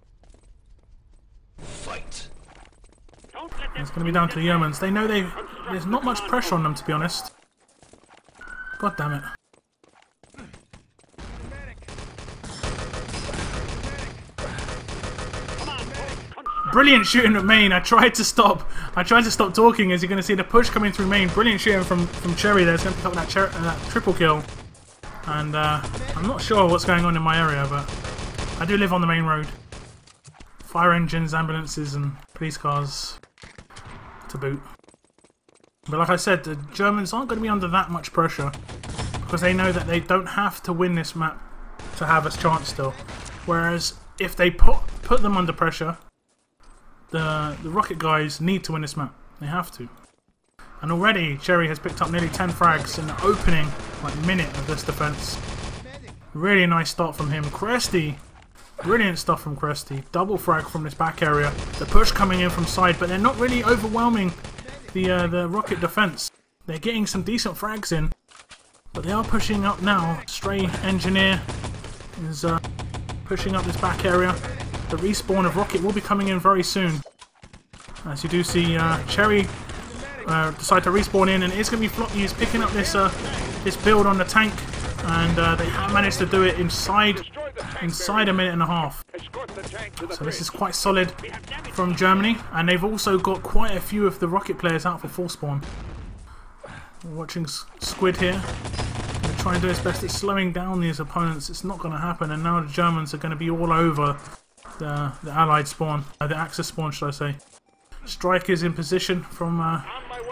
Fight. It's going to be down to the Germans. They know they there's not much pressure on them, to be honest. God damn it. Brilliant shooting at main. I tried to stop. I tried to stop talking, as you're going to see the push coming through main. Brilliant shooting from from Cherry there. It's going to pick up that, cher uh, that triple kill. And uh, I'm not sure what's going on in my area, but I do live on the main road. Fire engines, ambulances, and police cars to boot. But like I said, the Germans aren't going to be under that much pressure because they know that they don't have to win this map to have a chance still. Whereas if they put put them under pressure, the the Rocket guys need to win this map. They have to. And already Cherry has picked up nearly ten frags in the opening like minute of this defense. Really nice start from him. Cresty. Brilliant stuff from Cresty. Double frag from this back area. The push coming in from side, but they're not really overwhelming the uh, the Rocket defense. They're getting some decent frags in, but they are pushing up now. Stray Engineer is uh, pushing up this back area. The respawn of Rocket will be coming in very soon. As you do see, uh, Cherry uh, decide to respawn in, and it's going to be Floppy who's picking up this uh, this build on the tank, and uh, they have managed to do it inside inside a minute and a half. So this is quite solid from Germany, and they've also got quite a few of the Rocket players out for full spawn. We're watching Squid here. They're trying to do his best at slowing down these opponents. It's not going to happen, and now the Germans are going to be all over the, the Allied spawn, uh, the Axis spawn, should I say. Strike is in position from uh,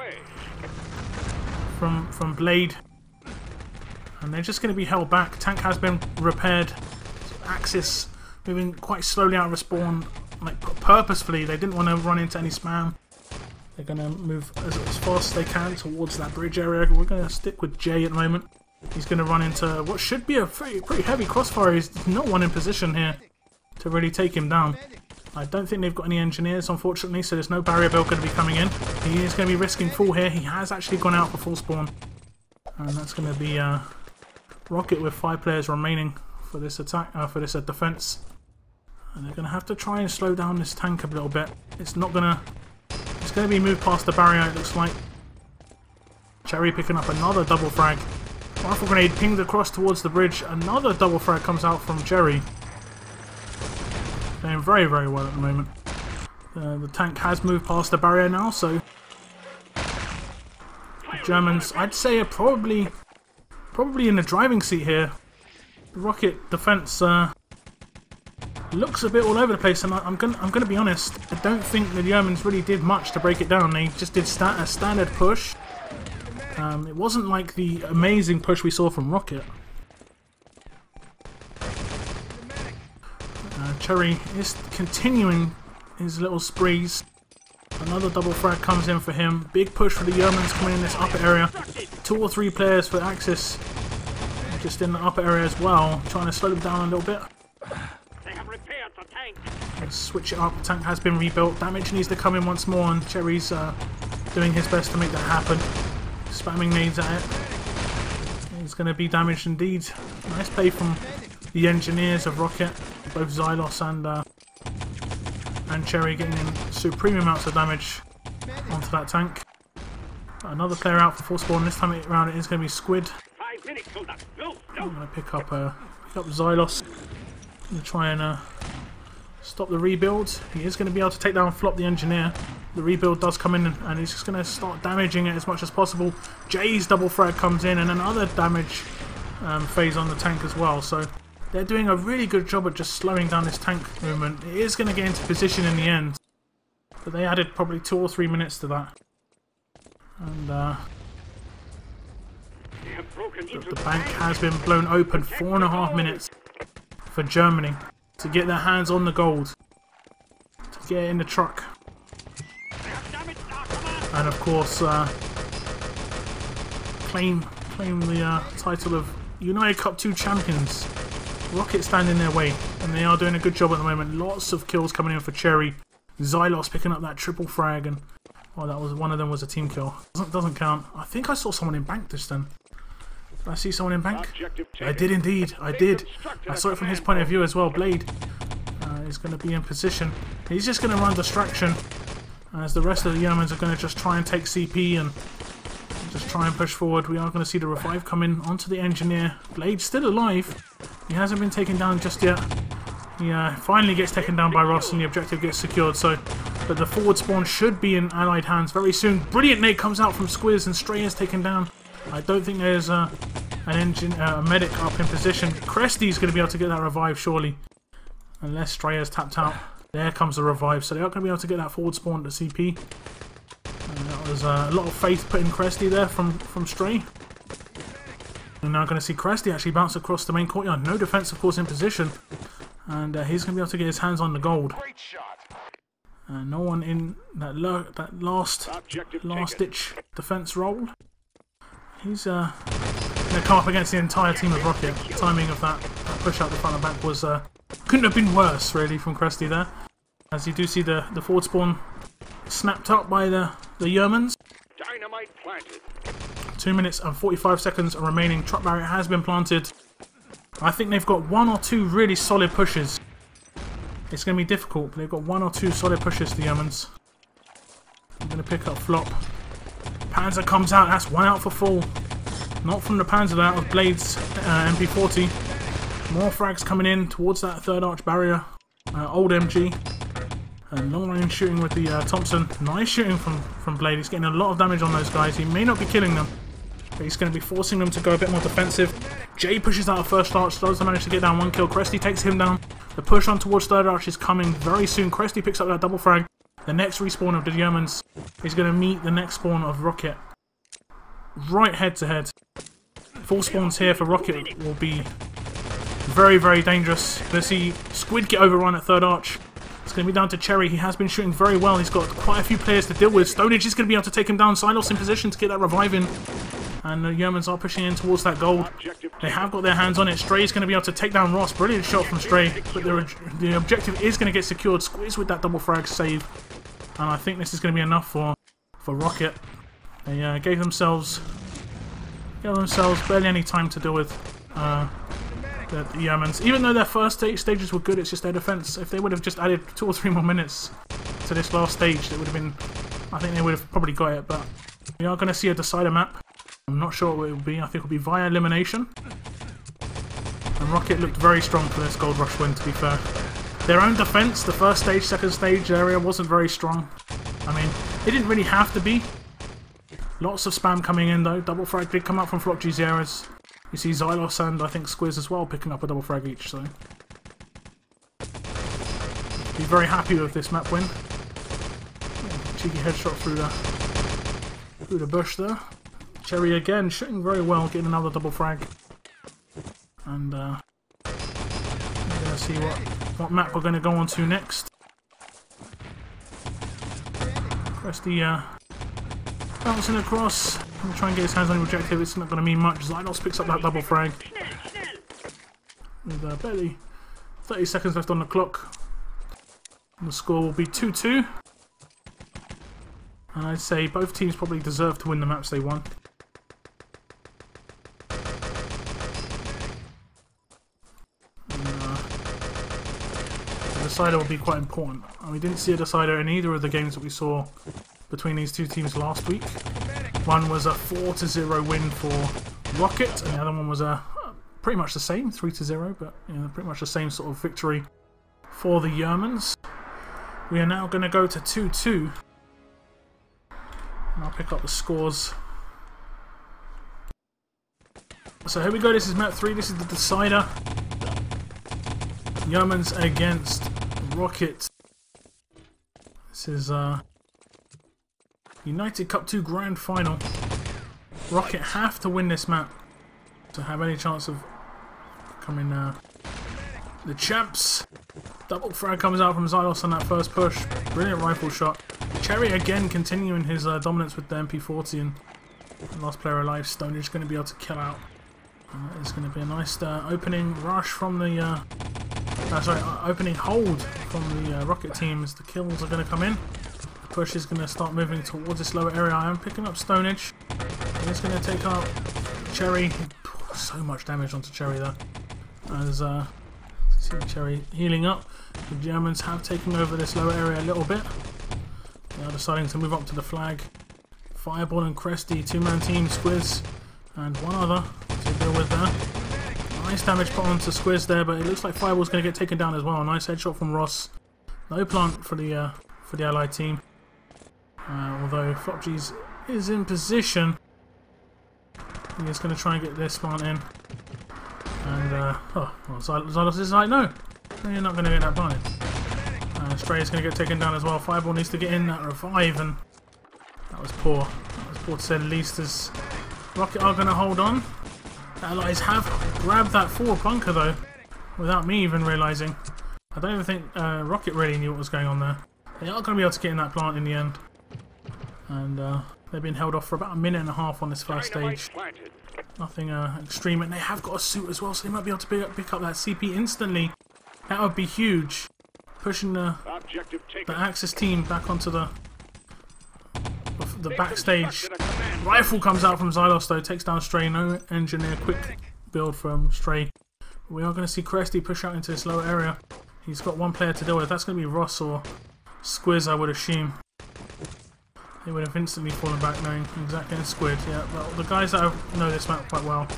from from Blade, and they're just going to be held back. Tank has been repaired. Axis moving quite slowly out of respawn, like purposefully. They didn't want to run into any spam. They're going to move as, as fast as they can towards that bridge area. We're going to stick with Jay at the moment. He's going to run into what should be a pretty, pretty heavy crossfire. He's not one in position here to really take him down. I don't think they've got any engineers, unfortunately, so there's no barrier build going to be coming in. He is going to be risking full here. He has actually gone out for full spawn. And that's going to be uh, Rocket with five players remaining for this attack, uh, for this uh, defense. And they're going to have to try and slow down this tank a little bit. It's not going to... It's going to be moved past the barrier, it looks like. Cherry picking up another double frag. Rifle grenade pinged across towards the bridge. Another double frag comes out from Cherry. Doing very, very well at the moment. Uh, the tank has moved past the barrier now, so the Germans, I'd say, are probably probably in the driving seat here. The Rocket defense uh, looks a bit all over the place, and I, I'm gonna I'm gonna be honest. I don't think the Germans really did much to break it down. They just did sta a standard push. Um, it wasn't like the amazing push we saw from Rocket. Uh, Cherry is continuing his little sprees. Another double frag comes in for him. Big push for the Germans coming in this upper area. Two or three players for Axis just in the upper area as well, trying to slow them down a little bit. Let's switch it up. The tank has been rebuilt. Damage needs to come in once more, and Cherry's uh, doing his best to make that happen. Spamming nades at it. It's going to be damaged indeed. Nice play from the engineers of Rocket. Both Xylos and uh, and Cherry getting in supreme amounts of damage onto that tank. Another player out for full spawn. This time around it is going to be Squid. I'm going to pick up uh, pick up Xylos. I'm going to try and uh, stop the rebuild. He is going to be able to take down Flop the engineer. The rebuild does come in, and he's just going to start damaging it as much as possible. Jay's double frag comes in, and another damage um, phase on the tank as well. So they're doing a really good job at just slowing down this tank movement. It is going to get into position in the end, but they added probably two or three minutes to that. And uh, the, the bank has been blown open. Four and a half minutes for Germany to get their hands on the gold, to get it in the truck. And of course, uh, claim claim the uh, title of United Cup two champions. Rocket stand in their way, and they are doing a good job at the moment. Lots of kills coming in for Cherry. Xylos picking up that triple frag, and oh, that was one of them was a team kill. Doesn't doesn't count. I think I saw someone in bank this then. Did I see someone in bank? I did indeed. I did. I saw it from his point of view as well. Blade uh, is going to be in position. He's just going to run distraction as the rest of the Yermans are going to just try and take C P and just try and push forward. We are going to see the revive come in onto the engineer. Blade still alive. He hasn't been taken down just yet. He uh, finally gets taken down by Ross and the objective gets secured. So, but the forward spawn should be in allied hands very soon. Brilliant nade comes out from Squiz and Stray is taken down. I don't think there's uh, an engine, uh, a medic up in position. Cresty's going to be able to get that revive surely, unless Stray has tapped out. There comes the revive, so they are going to be able to get that forward spawn to C P. And that was uh, a lot of faith put in Cresty there from from Stray. We're now going to see Cresty actually bounce across the main courtyard. No defense, of course, in position, and uh, he's going to be able to get his hands on the gold. Uh, no one in that lo that last last ditch defense role. He's uh, going to come up against the entire team of Rocket. The timing of that, that push out the front and back was uh, couldn't have been worse, really, from Cresty there. As you do see the the forward spawn snapped up by the the Yermans. Dynamite planted. Two minutes and forty-five seconds remaining. Truck barrier has been planted. I think they've got one or two really solid pushes. It's going to be difficult, but they've got one or two solid pushes, the Yermans. I'm going to pick up Flop. Panzer comes out. That's one out for full. Not from the Panzer, that was Blade's uh, M P forty. More frags coming in towards that third arch barrier. Uh, old M G. And long range shooting with the uh, Thompson. Nice shooting from, from Blade. He's getting a lot of damage on those guys. He may not be killing them, but he's going to be forcing them to go a bit more defensive. Jay pushes out a first arch. Does manage to get down one kill. Cresty takes him down. The push on towards third arch is coming very soon. Cresty picks up that double frag. The next respawn of the Yermans is going to meet the next spawn of Rocket. Right head to head. Four spawns here for Rocket will be very, very dangerous. Let's see Squid get overrun at third arch. It's going to be down to Cherry. He has been shooting very well. He's got quite a few players to deal with. Stonage is going to be able to take him down. Silos in position to get that revive in. And the Yermans are pushing in towards that gold. They have got their hands on it. Stray is going to be able to take down Ross. Brilliant shot from Stray. But the, the objective is going to get secured. Squeeze with that double frag save. And I think this is going to be enough for, for Rocket. They uh, gave themselves gave themselves barely any time to deal with uh, the, the Yermans. Even though their first stage stages were good, it's just their defense. If they would have just added two or three more minutes to this last stage, it would have been... I think they would have probably got it, but we are going to see a decider map. I'm not sure what it will be. I think it will be via elimination. And Rocket looked very strong for this Gold Rush win, to be fair. Their own defense, the first stage, second stage area, wasn't very strong. I mean, it didn't really have to be. Lots of spam coming in, though. Double frag did come up from Flock G's areas. You see Xylos and, I think, Squiz as well, picking up a double frag each, so... Be very happy with this map win. Cheeky headshot through the, through the bush there. Cherry again, shooting very well, getting another double frag. And, uh... we're going to see what, what map we're going to go on to next. Press the, uh... bouncing across. I'm try and get his hands on the objective. It's not going to mean much. Xylos picks up that double frag. With uh, barely thirty seconds left on the clock. And the score will be two two. And I'd say both teams probably deserve to win the maps they won. And, uh, the decider will be quite important. And we didn't see a decider in either of the games that we saw between these two teams last week. One was a four to zero win for Rocket, and the other one was a pretty much the same, three to zero, but you know, pretty much the same sort of victory for the Yermans. We are now going to go to two two. And I'll pick up the scores. So here we go, this is map three, this is the decider. Yermans against Rocket. This is uh United Cup two Grand Final. Rocket have to win this map to have any chance of becoming uh, the champs. Double frag comes out from Xylos on that first push. Brilliant rifle shot. Cherry again continuing his uh, dominance with the M P forty, and last player alive, Stonage is going to be able to kill out. Uh, it's going to be a nice uh, opening rush from the... Uh, uh, sorry, uh, opening hold from the uh, Rocket team as the kills are going to come in. Push is going to start moving towards this lower area. I am picking up Stonage. He's going to take out Cherry. so much damage onto Cherry there. As uh, see Cherry healing up. The Germans have taken over this lower area a little bit. They are deciding to move up to the flag. Fireball and Cresty, two-man team, Squiz, and one other to deal with there. Nice damage put onto Squiz there, but it looks like Fireball's going to get taken down as well. Nice headshot from Ross. No plant for the uh, for the Allied team. Uh, although Flopg's is in position, he is going to try and get this plant in. And uh, oh, well, Zylos is like, no, no, you're not going to get that planted. Uh, Stray is going to get taken down as well. Fireball needs to get in that revive, and that was poor. That was poor to say the least. As Rocket are going to hold on. The Allies have grabbed that forward bunker though, without me even realising. I don't even think uh, Rocket really knew what was going on there. They are going to be able to get in that plant in the end. And uh, they've been held off for about a minute and a half on this first stage. Nothing uh, extreme, and they have got a suit as well, so they might be able to pick up, pick up that C P instantly. That would be huge. Pushing the, the Axis team back onto the the backstage. Rifle comes out from Zylos though, takes down Stray. No engineer, quick build from Stray. We are going to see Cresty push out into this lower area. He's got one player to deal with. That's going to be Ross or Squiz, I would assume. They would have instantly fallen back knowing exactly and Squid. Yeah, well, the guys that know this map quite well.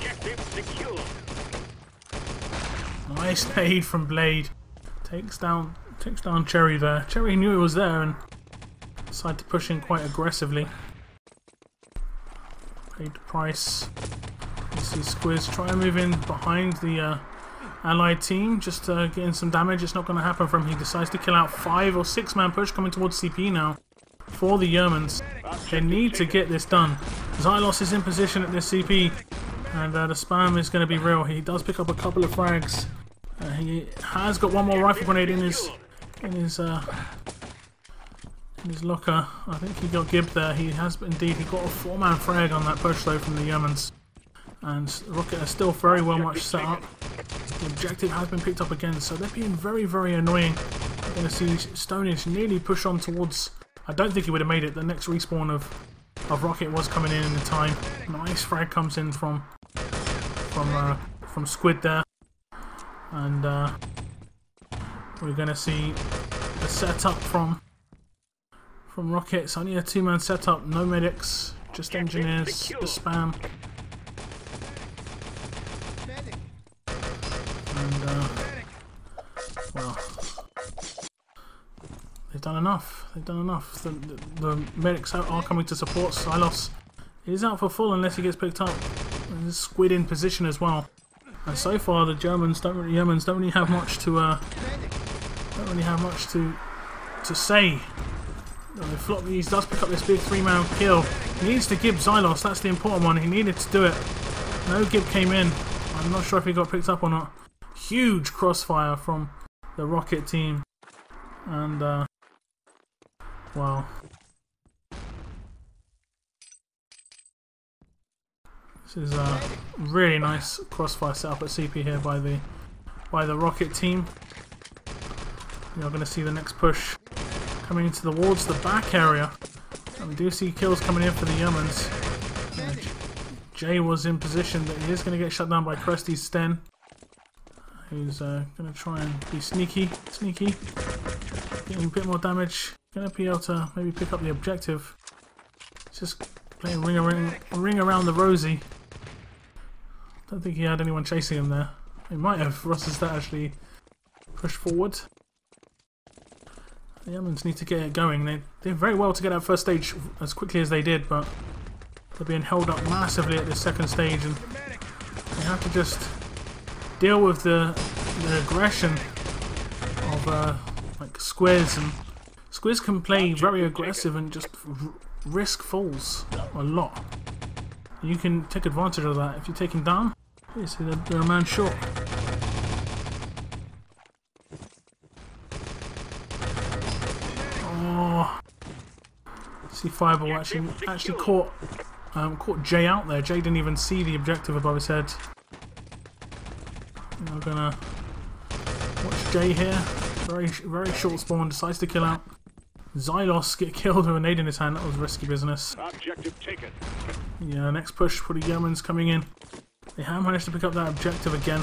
Nice nade from Blade. Takes down takes down Cherry there. Cherry knew it was there and decided to push in quite aggressively. Paid the price. You see Squiz try and move in behind the uh, Allied team, just uh, getting some damage. It's not going to happen from him. He decides to kill out five or six man push coming towards C P now. For the Germans, they need to get this done. Zylos is in position at this C P, and uh, the spam is going to be real. He does pick up a couple of frags. Uh, he has got one more rifle grenade in his in his uh, in his locker. I think he got gibbed there. He has indeed. He got a four-man frag on that push though from the Germans, and Rocket are still very well much set up. The objective has been picked up again, so they're being very, very annoying. We're going to see Stoneish nearly push on towards. I don't think he would have made it. The next respawn of of Rocket was coming in in the time. Nice frag comes in from from uh, from Squid there, and uh, we're going to see a setup from from Rocket. It's only a two-man setup, no medics, just engineers, the spam. And uh, well. They've done enough. They've done enough. The, the, the medics are coming to support. Zylos is out for full unless he gets picked up. And there's Squid in position as well. And so far, the Germans don't really, Germans don't really have much to uh, don't really have much to to say. Flopg's does pick up this big three-man kill. He needs to gib Zylos. That's the important one. He needed to do it. No gib came in. I'm not sure if he got picked up or not. Huge crossfire from the Rocket team. And uh, wow. This is a really nice crossfire setup at C P here by the by the Rocket team. We are going to see the next push coming into towards the back area. And we do see kills coming in for the Germans. Uh, Jay was in position, but he is going to get shut down by Cresty Sten, who's uh, going to try and be sneaky, sneaky. Getting a bit more damage. Gonna be able to maybe pick up the objective. Just playing ring around, ring around the rosy. Don't think he had anyone chasing him there. He might have. Ross has that actually pushed forward. The Germans need to get it going. They did very well to get that first stage as quickly as they did, but they're being held up massively at this second stage, and they have to just deal with the the aggression of. Uh, Like Squiz, and Squiz can play very aggressive and just r risk falls a lot. You can take advantage of that if you take him down. You see, they're, they're a man short. Oh, see, Fireball actually actually caught um, caught Jay out there. Jay didn't even see the objective above his head. We're gonna watch Jay here. Very, very short spawn, decides to kill out. Zylos get killed with a nade in his hand. That was risky business. Objective taken. Yeah, next push for the Germans coming in. They have managed to pick up that objective again.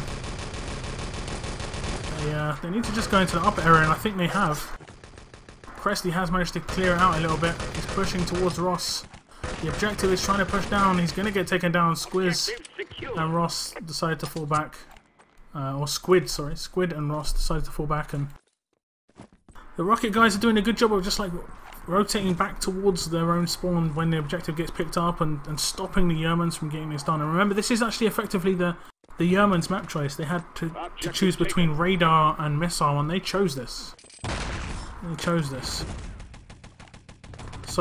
They, uh, they need to just go into the upper area, and I think they have. Cresty has managed to clear it out a little bit. He's pushing towards Ross. The objective is trying to push down. He's going to get taken down. Squiz and Ross decided to fall back. Uh, or Squid, sorry. Squid and Ross decided to fall back. And the Rocket guys are doing a good job of just like rotating back towards their own spawn when the objective gets picked up and, and stopping the Yermans from getting this done. And remember, this is actually effectively the, the Yermans map choice. They had to, to choose between radar and missile, and they chose this. They chose this. So,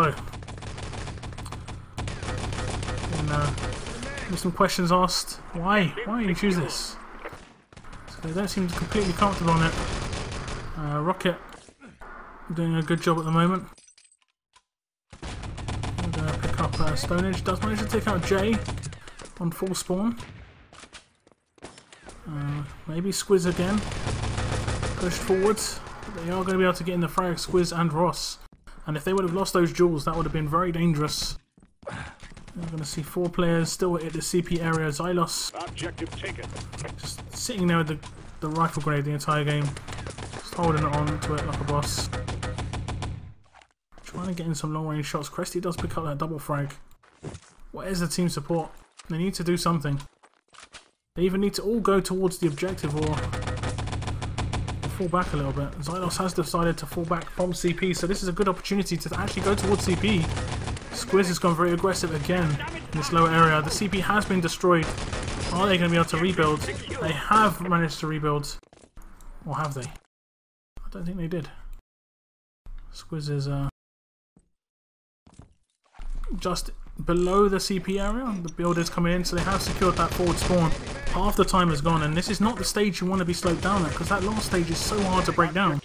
and, uh, there's some questions asked. Why? Why do you choose this? So they don't seem completely comfortable on it. Uh, Rocket doing a good job at the moment. And, uh, pick up uh, Stonehenge. Does manage to take out Jay on full spawn. Uh, maybe Squiz again. Pushed forwards. They are going to be able to get in the frag, Squiz and Ross. And if they would have lost those duels, that would have been very dangerous. We're going to see four players still at the C P area. Xylos Objective taken. just sitting there with the, the rifle grenade the entire game. Just holding it on to it like a boss. Trying to get in some long range shots. Cresty does pick up that double frag. What is the team support? They need to do something. They either need to all go towards the objective or fall back a little bit. Xylos has decided to fall back from C P, so this is a good opportunity to actually go towards C P. Squiz has gone very aggressive again in this lower area. The C P has been destroyed. Are they going to be able to rebuild? They have managed to rebuild. Or have they? I don't think they did. Squiz is uh, just below the C P area. The build is coming in, so they have secured that forward spawn. Half the time is gone, and this is not the stage you want to be slowed down at, because that last stage is so hard to break down.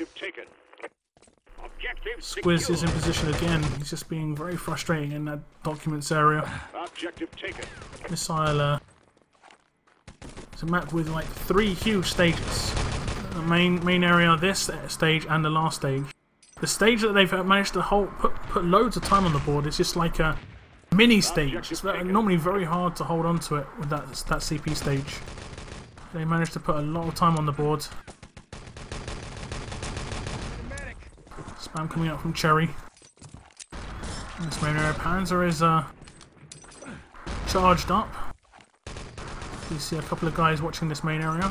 Squiz is in position again. He's just being very frustrating in that documents area. Objective taken. Missile, uh, it's a map with like three huge stages. The main main area, this stage, and the last stage. The stage that they've managed to hold, put, put loads of time on the board is just like a mini stage. It's very, normally very hard to hold on to it with that, that C P stage. They managed to put a lot of time on the board. Spam coming out from Cherry. In this main area, Panzer is uh, charged up. You see a couple of guys watching this main area.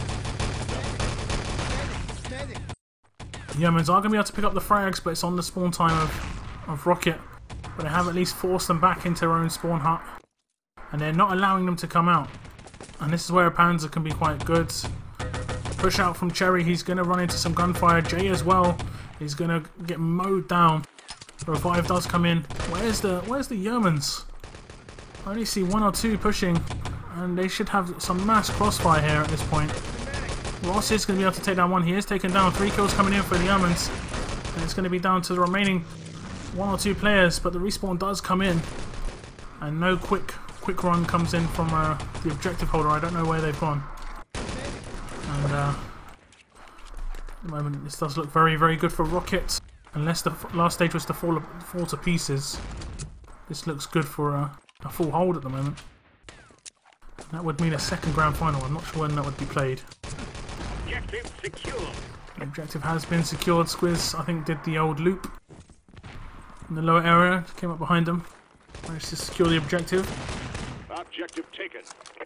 The Yermans are going to be able to pick up the frags, but it's on the spawn time of, of Rocket. But they have at least forced them back into their own spawn hut. And they're not allowing them to come out. And this is where a Panzer can be quite good. Push out from Cherry, he's going to run into some gunfire. Jay as well. He's going to get mowed down. Revive does come in. Where's the Where's the Yermans? I only see one or two pushing. And they should have some mass crossfire here at this point. Ross is going to be able to take down one. He is taken down. Three kills coming in for the Yermans. And it's going to be down to the remaining one or two players. But the respawn does come in. And no quick quick run comes in from uh, the objective holder. I don't know where they've gone. And uh, at the moment this does look very very good for Rocket. Unless the f last stage was to fall, fall to pieces. This looks good for uh, a full hold at the moment. That would mean a second grand final. I'm not sure when that would be played. Objective secure. The objective has been secured. Squiz, I think, did the old loop in the lower area. Came up behind them. Managed to secure the objective. Objective taken.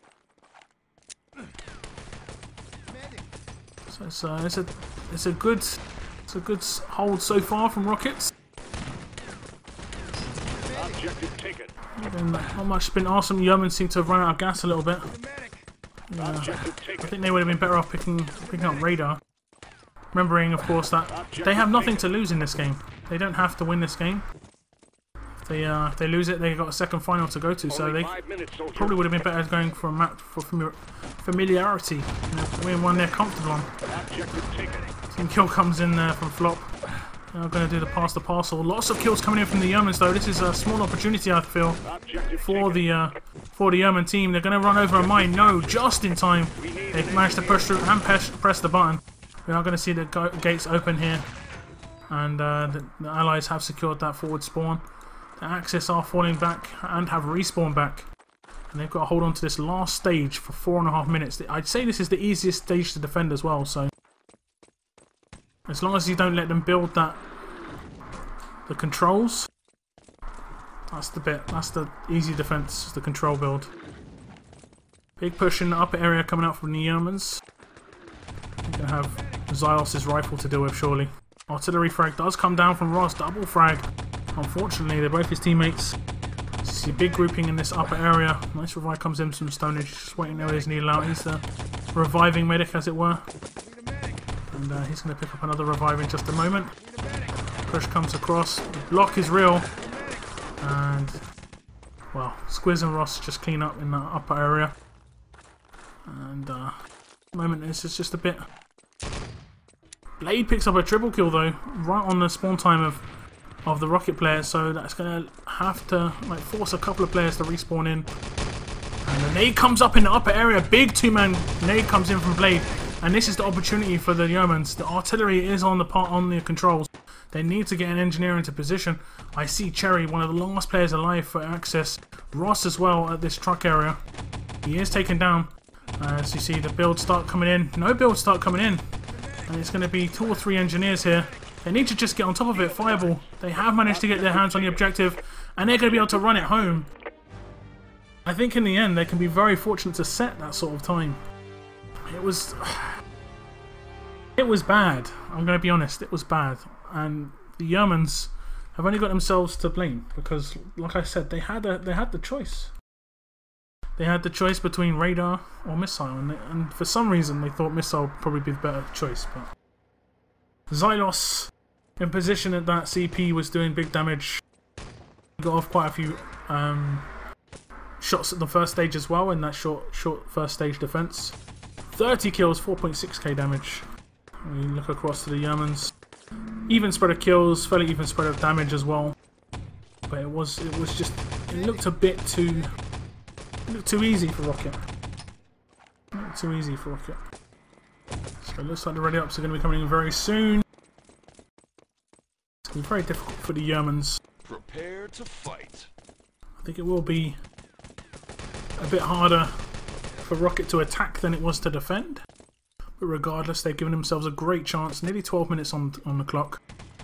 So it's, uh, it's a it's a good it's a good hold so far from Rockets. Objective taken. And not much been awesome. Yermans seem to have run out of gas a little bit. Uh, Objective I taken. think they would have been better off picking picking up radar. Remembering, of course, that they have nothing to lose in this game. They don't have to win this game. If they uh, if they lose it, they got a second final to go to. So Only they five minutes, soldier. probably would have been better going for a map for famili familiarity. You know, win one they're comfortable on. Objective taken. Team kill comes in there from Flop. They're going to do the pass the parcel. Lots of kills coming in from the Yermans though. This is a small opportunity, I feel, Objective for taken. the uh, for the Yerman team. They're going to run over a mine. No, just in time. They've managed to push through and press, press the button. We are going to see the go gates open here, and uh, the, the allies have secured that forward spawn. The Axis are falling back and have respawned back. And they've got to hold on to this last stage for four and a half minutes. I'd say this is the easiest stage to defend as well, so as long as you don't let them build that, the controls, that's the bit, that's the easy defense, the control build. Big push in the upper area coming out from the Germans. You're going to have Xylos' rifle to deal with, surely. Artillery frag does come down from Ross, double frag. Unfortunately, they're both his teammates. See a big grouping in this upper area. Nice revive comes in from Stonehenge, just waiting there with his needle out. He's the reviving medic, as it were. And uh, he's going to pick up another revive in just a moment. Push comes across. The block is real. And, well, Squiz and Ross just clean up in that upper area. And, uh, at the moment, this is just a bit. Blade picks up a triple kill, though, right on the spawn time of of the rocket players, so that's going to have to like force a couple of players to respawn in. And the nade comes up in the upper area, big two-man nade comes in from Blade, and this is the opportunity for the Germans. The artillery is on the part on the controls. They need to get an engineer into position. I see Cherry, one of the last players alive for access. Ross as well at this truck area. He is taken down. Uh, as you see, the builds start coming in. No builds start coming in. And it's going to be two or three engineers here. They need to just get on top of it. Fireball. They have managed to get their hands on the objective, and they're going to be able to run it home. I think in the end they can be very fortunate to set that sort of time. It was... It was bad. I'm going to be honest. It was bad. And the Germans have only got themselves to blame because, like I said, they had a, they had the choice. They had the choice between radar or missile, and, they, and for some reason they thought missile would probably be the better choice. But Xylos in position at that C P was doing big damage. Got off quite a few um, shots at the first stage as well in that short, short first stage defense. thirty kills, four point six K damage. We look across to the Germans. Even spread of kills, fairly even spread of damage as well. But it was, it was just, it looked a bit too. It looked too easy for Rocket. It looked too easy for Rocket. So it looks like the ready ups are going to be coming in very soon. It's going to be very difficult for the Germans. Prepare to fight. I think it will be a bit harder for Rocket to attack than it was to defend. But regardless, they've given themselves a great chance. Nearly twelve minutes on, on the clock.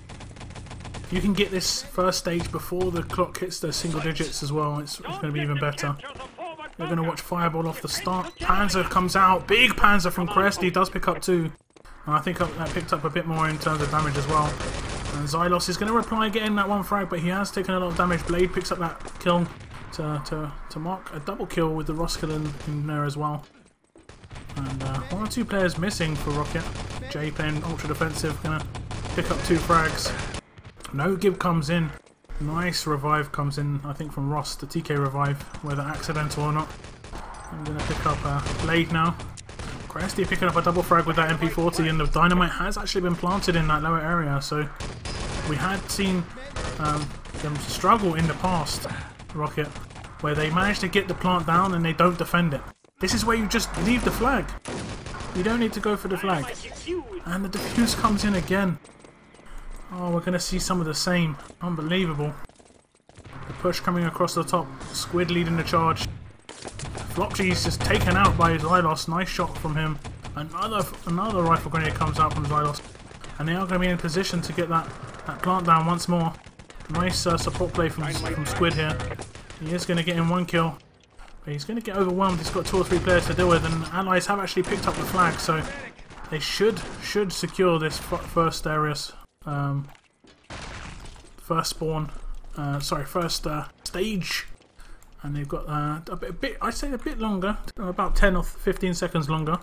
If you can get this first stage before the clock hits the single digits as well, it's, it's going to be even better. They're going to watch Fireball off the start. Panzer comes out. Big Panzer from Crest. He does pick up two. And I think that picked up a bit more in terms of damage as well. And Xylos is going to reply getting that one frag, but he has taken a lot of damage. Blade picks up that kill to, to, to mark a double kill with the Roskill in, in there as well. And uh, one or two players missing for Rocket. Jay playing ultra defensive, going to pick up two frags. No give comes in. Nice revive comes in, I think from Ross, the T K revive, whether accidental or not. I'm going to pick up a uh, Blade now. Cresty picking up a double frag with that M P forty, and the dynamite has actually been planted in that lower area, so we had seen um, them struggle in the past, Rocket, where they managed to get the plant down and they don't defend it. This is where you just leave the flag. You don't need to go for the flag. And the defuse comes in again. Oh, we're going to see some of the same. Unbelievable. The push coming across the top. Squid leading the charge. Flopgy's just taken out by Xylos. Nice shot from him. Another another rifle grenade comes out from Xylos. And they are going to be in position to get that, that plant down once more. Nice uh, support play from, from Squid here. He is going to get in one kill. But he's going to get overwhelmed. He's got two or three players to deal with. And allies have actually picked up the flag. So they should, should secure this first area. Um, first spawn, uh, sorry, first uh, stage, and they've got uh, a bit, a bit, I'd say a bit longer, about ten or fifteen seconds longer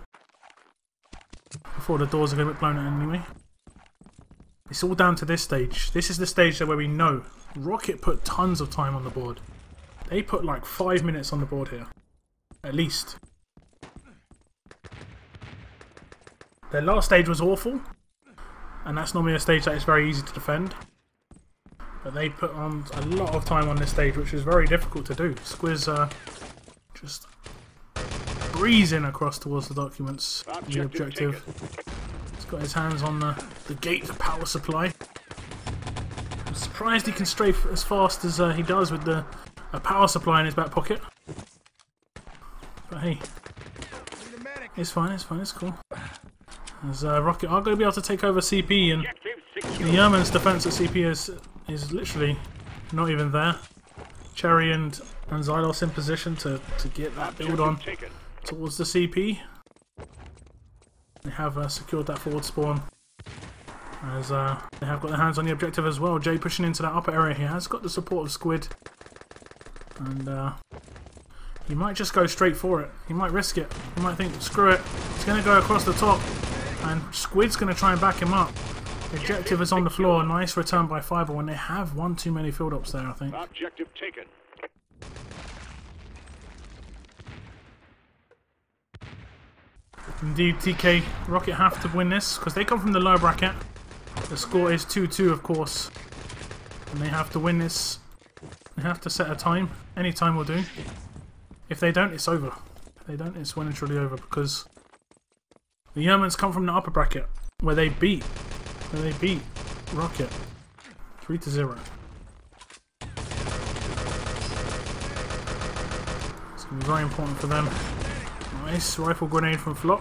before the doors are going to get blown out anyway. It's all down to this stage. This is the stage where we know Rocket put tons of time on the board. They put like five minutes on the board here, at least. Their last stage was awful. And that's normally a stage that is very easy to defend. But they put on a lot of time on this stage, which is very difficult to do. Squiz uh, just breezing across towards the documents, the objective. He's got his hands on the, the gate power supply. I'm surprised he can strafe as fast as uh, he does with the a power supply in his back pocket. But hey, it's fine, it's fine, it's cool. As uh, Rocket are going to be able to take over C P, and the Yeoman's defense at C P is is literally not even there. Cherry and, and Zylos in position to, to get that build on towards the C P. They have uh, secured that forward spawn. As uh, they have got their hands on the objective as well. Jay pushing into that upper area. He has got the support of Squid. And uh, he might just go straight for it. He might risk it. He might think, screw it. He's going to go across the top. And Squid's going to try and back him up. The objective is on the floor. Nice return by Fiber when they have one too many field ops there, I think. Objective taken. Indeed, T K, Rocket have to win this because they come from the lower bracket. The score is two two, of course. And they have to win this. They have to set a time. Any time will do. If they don't, it's over. If they don't, it's well and truly over because the Yeomans come from the upper bracket where they beat where they beat Rocket three to zero. It's gonna be very important for them. Nice rifle grenade from Flop.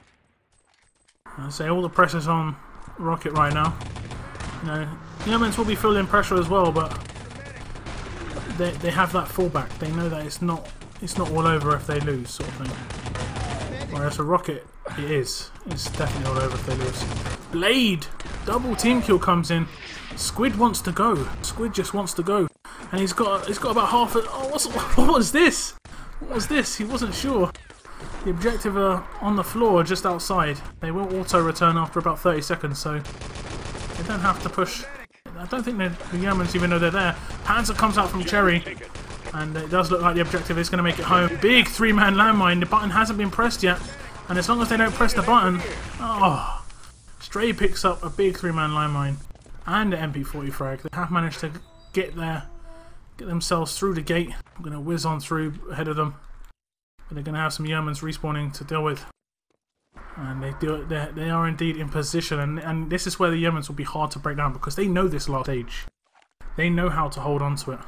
I say all the pressure's on Rocket right now. You know, the Yeomans will be feeling pressure as well, but they they have that fallback. They know that it's not it's not all over if they lose, sort of thing. Whereas for Rocket, it is. It's definitely all over if they lose. Blade! Double team kill comes in. Squid wants to go. Squid just wants to go. And he's got he's got about half a... Oh, what's, what was this? What was this? He wasn't sure. The objective are on the floor just outside. They will auto-return after about thirty seconds, so they don't have to push. I don't think the Yeomans even know they're there. Panzer comes out from Cherry, and it does look like the objective is going to make it home. Big three-man landmine. The button hasn't been pressed yet, and as long as they don't press the button... Oh, Stray picks up a big three-man landmine and an M P forty frag. They have managed to get there, get themselves through the gate. I'm going to whiz on through ahead of them. But they're going to have some Yeomans respawning to deal with. And they do it. They are indeed in position. And, and this is where the Yeomans will be hard to break down because they know this last stage. They know how to hold on to it.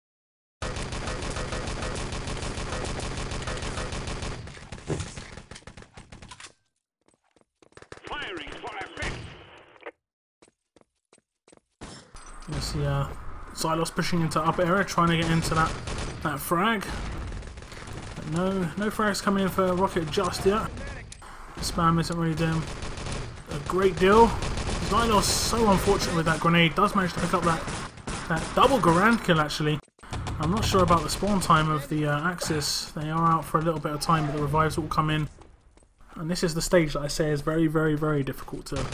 Firing for effect. You see uh, Zylos pushing into upper area, trying to get into that, that frag. No, no frags coming in for Rocket just yet. The spam isn't really doing a great deal. Zylos so unfortunate with that grenade. Does manage to pick up that that double Garand kill actually. I'm not sure about the spawn time of the uh, Axis. They are out for a little bit of time, but the revives will come in. And this is the stage that I say is very, very, very difficult to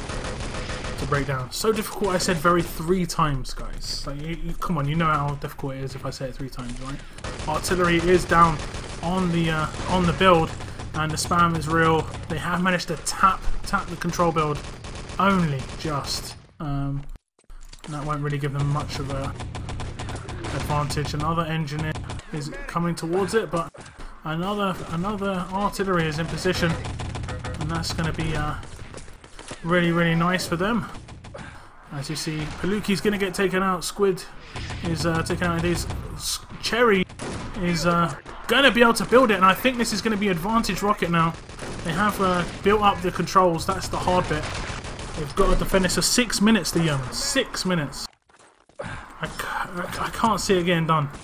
to break down. So difficult I said very three times, guys. Like, you, you, come on, you know how difficult it is if I say it three times, right? Artillery is down on the uh, on the build, and the spam is real. They have managed to tap tap the control build only just. Um, and that won't really give them much of a advantage. Another engineer is coming towards it, but another another artillery is in position, and that's going to be uh, really really nice for them. As you see, Paluki's going to get taken out. Squid is uh, taken out. These Cherry is uh, going to be able to build it, and I think this is going to be advantage Rocket now. They have uh, built up the controls. That's the hard bit. They've got to defend this for six minutes, the Yeomans. Six minutes. I, I can't see it getting done.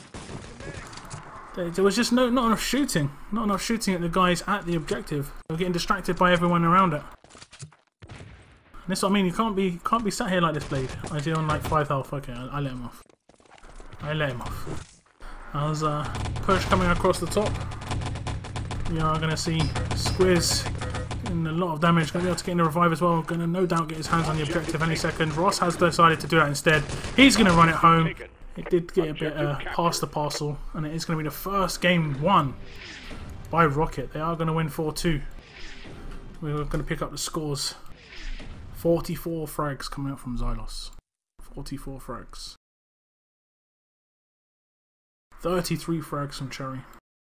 There was just no, not enough shooting. Not enough shooting at the guys at the objective. They're getting distracted by everyone around it. And that's what I mean. You can't be can't be sat here like this, Blade. I see on like five health. Okay, I, I let him off. I let him off. As uh, push coming across the top. We are going to see Squiz in a lot of damage. Going to be able to get in the revive as well. Going to no doubt get his hands on the objective any second. Ross has decided to do that instead. He's going to run it home. It did get a bit uh, past the parcel, and it is going to be the first game won by Rocket. They are going to win four two. We're going to pick up the scores. forty-four frags coming out from Zylos. forty-four frags. thirty-three frags from Cherry.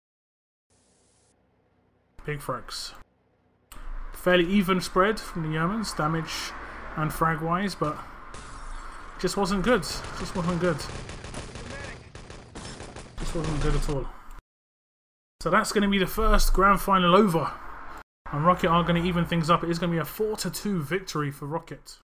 Big frags. Fairly even spread from the Yeomans, damage and frag wise, but just wasn't good. Just wasn't good. Just wasn't good at all. So that's going to be the first grand final over. And Rocket are going to even things up. It is going to be a four to two victory for Rocket.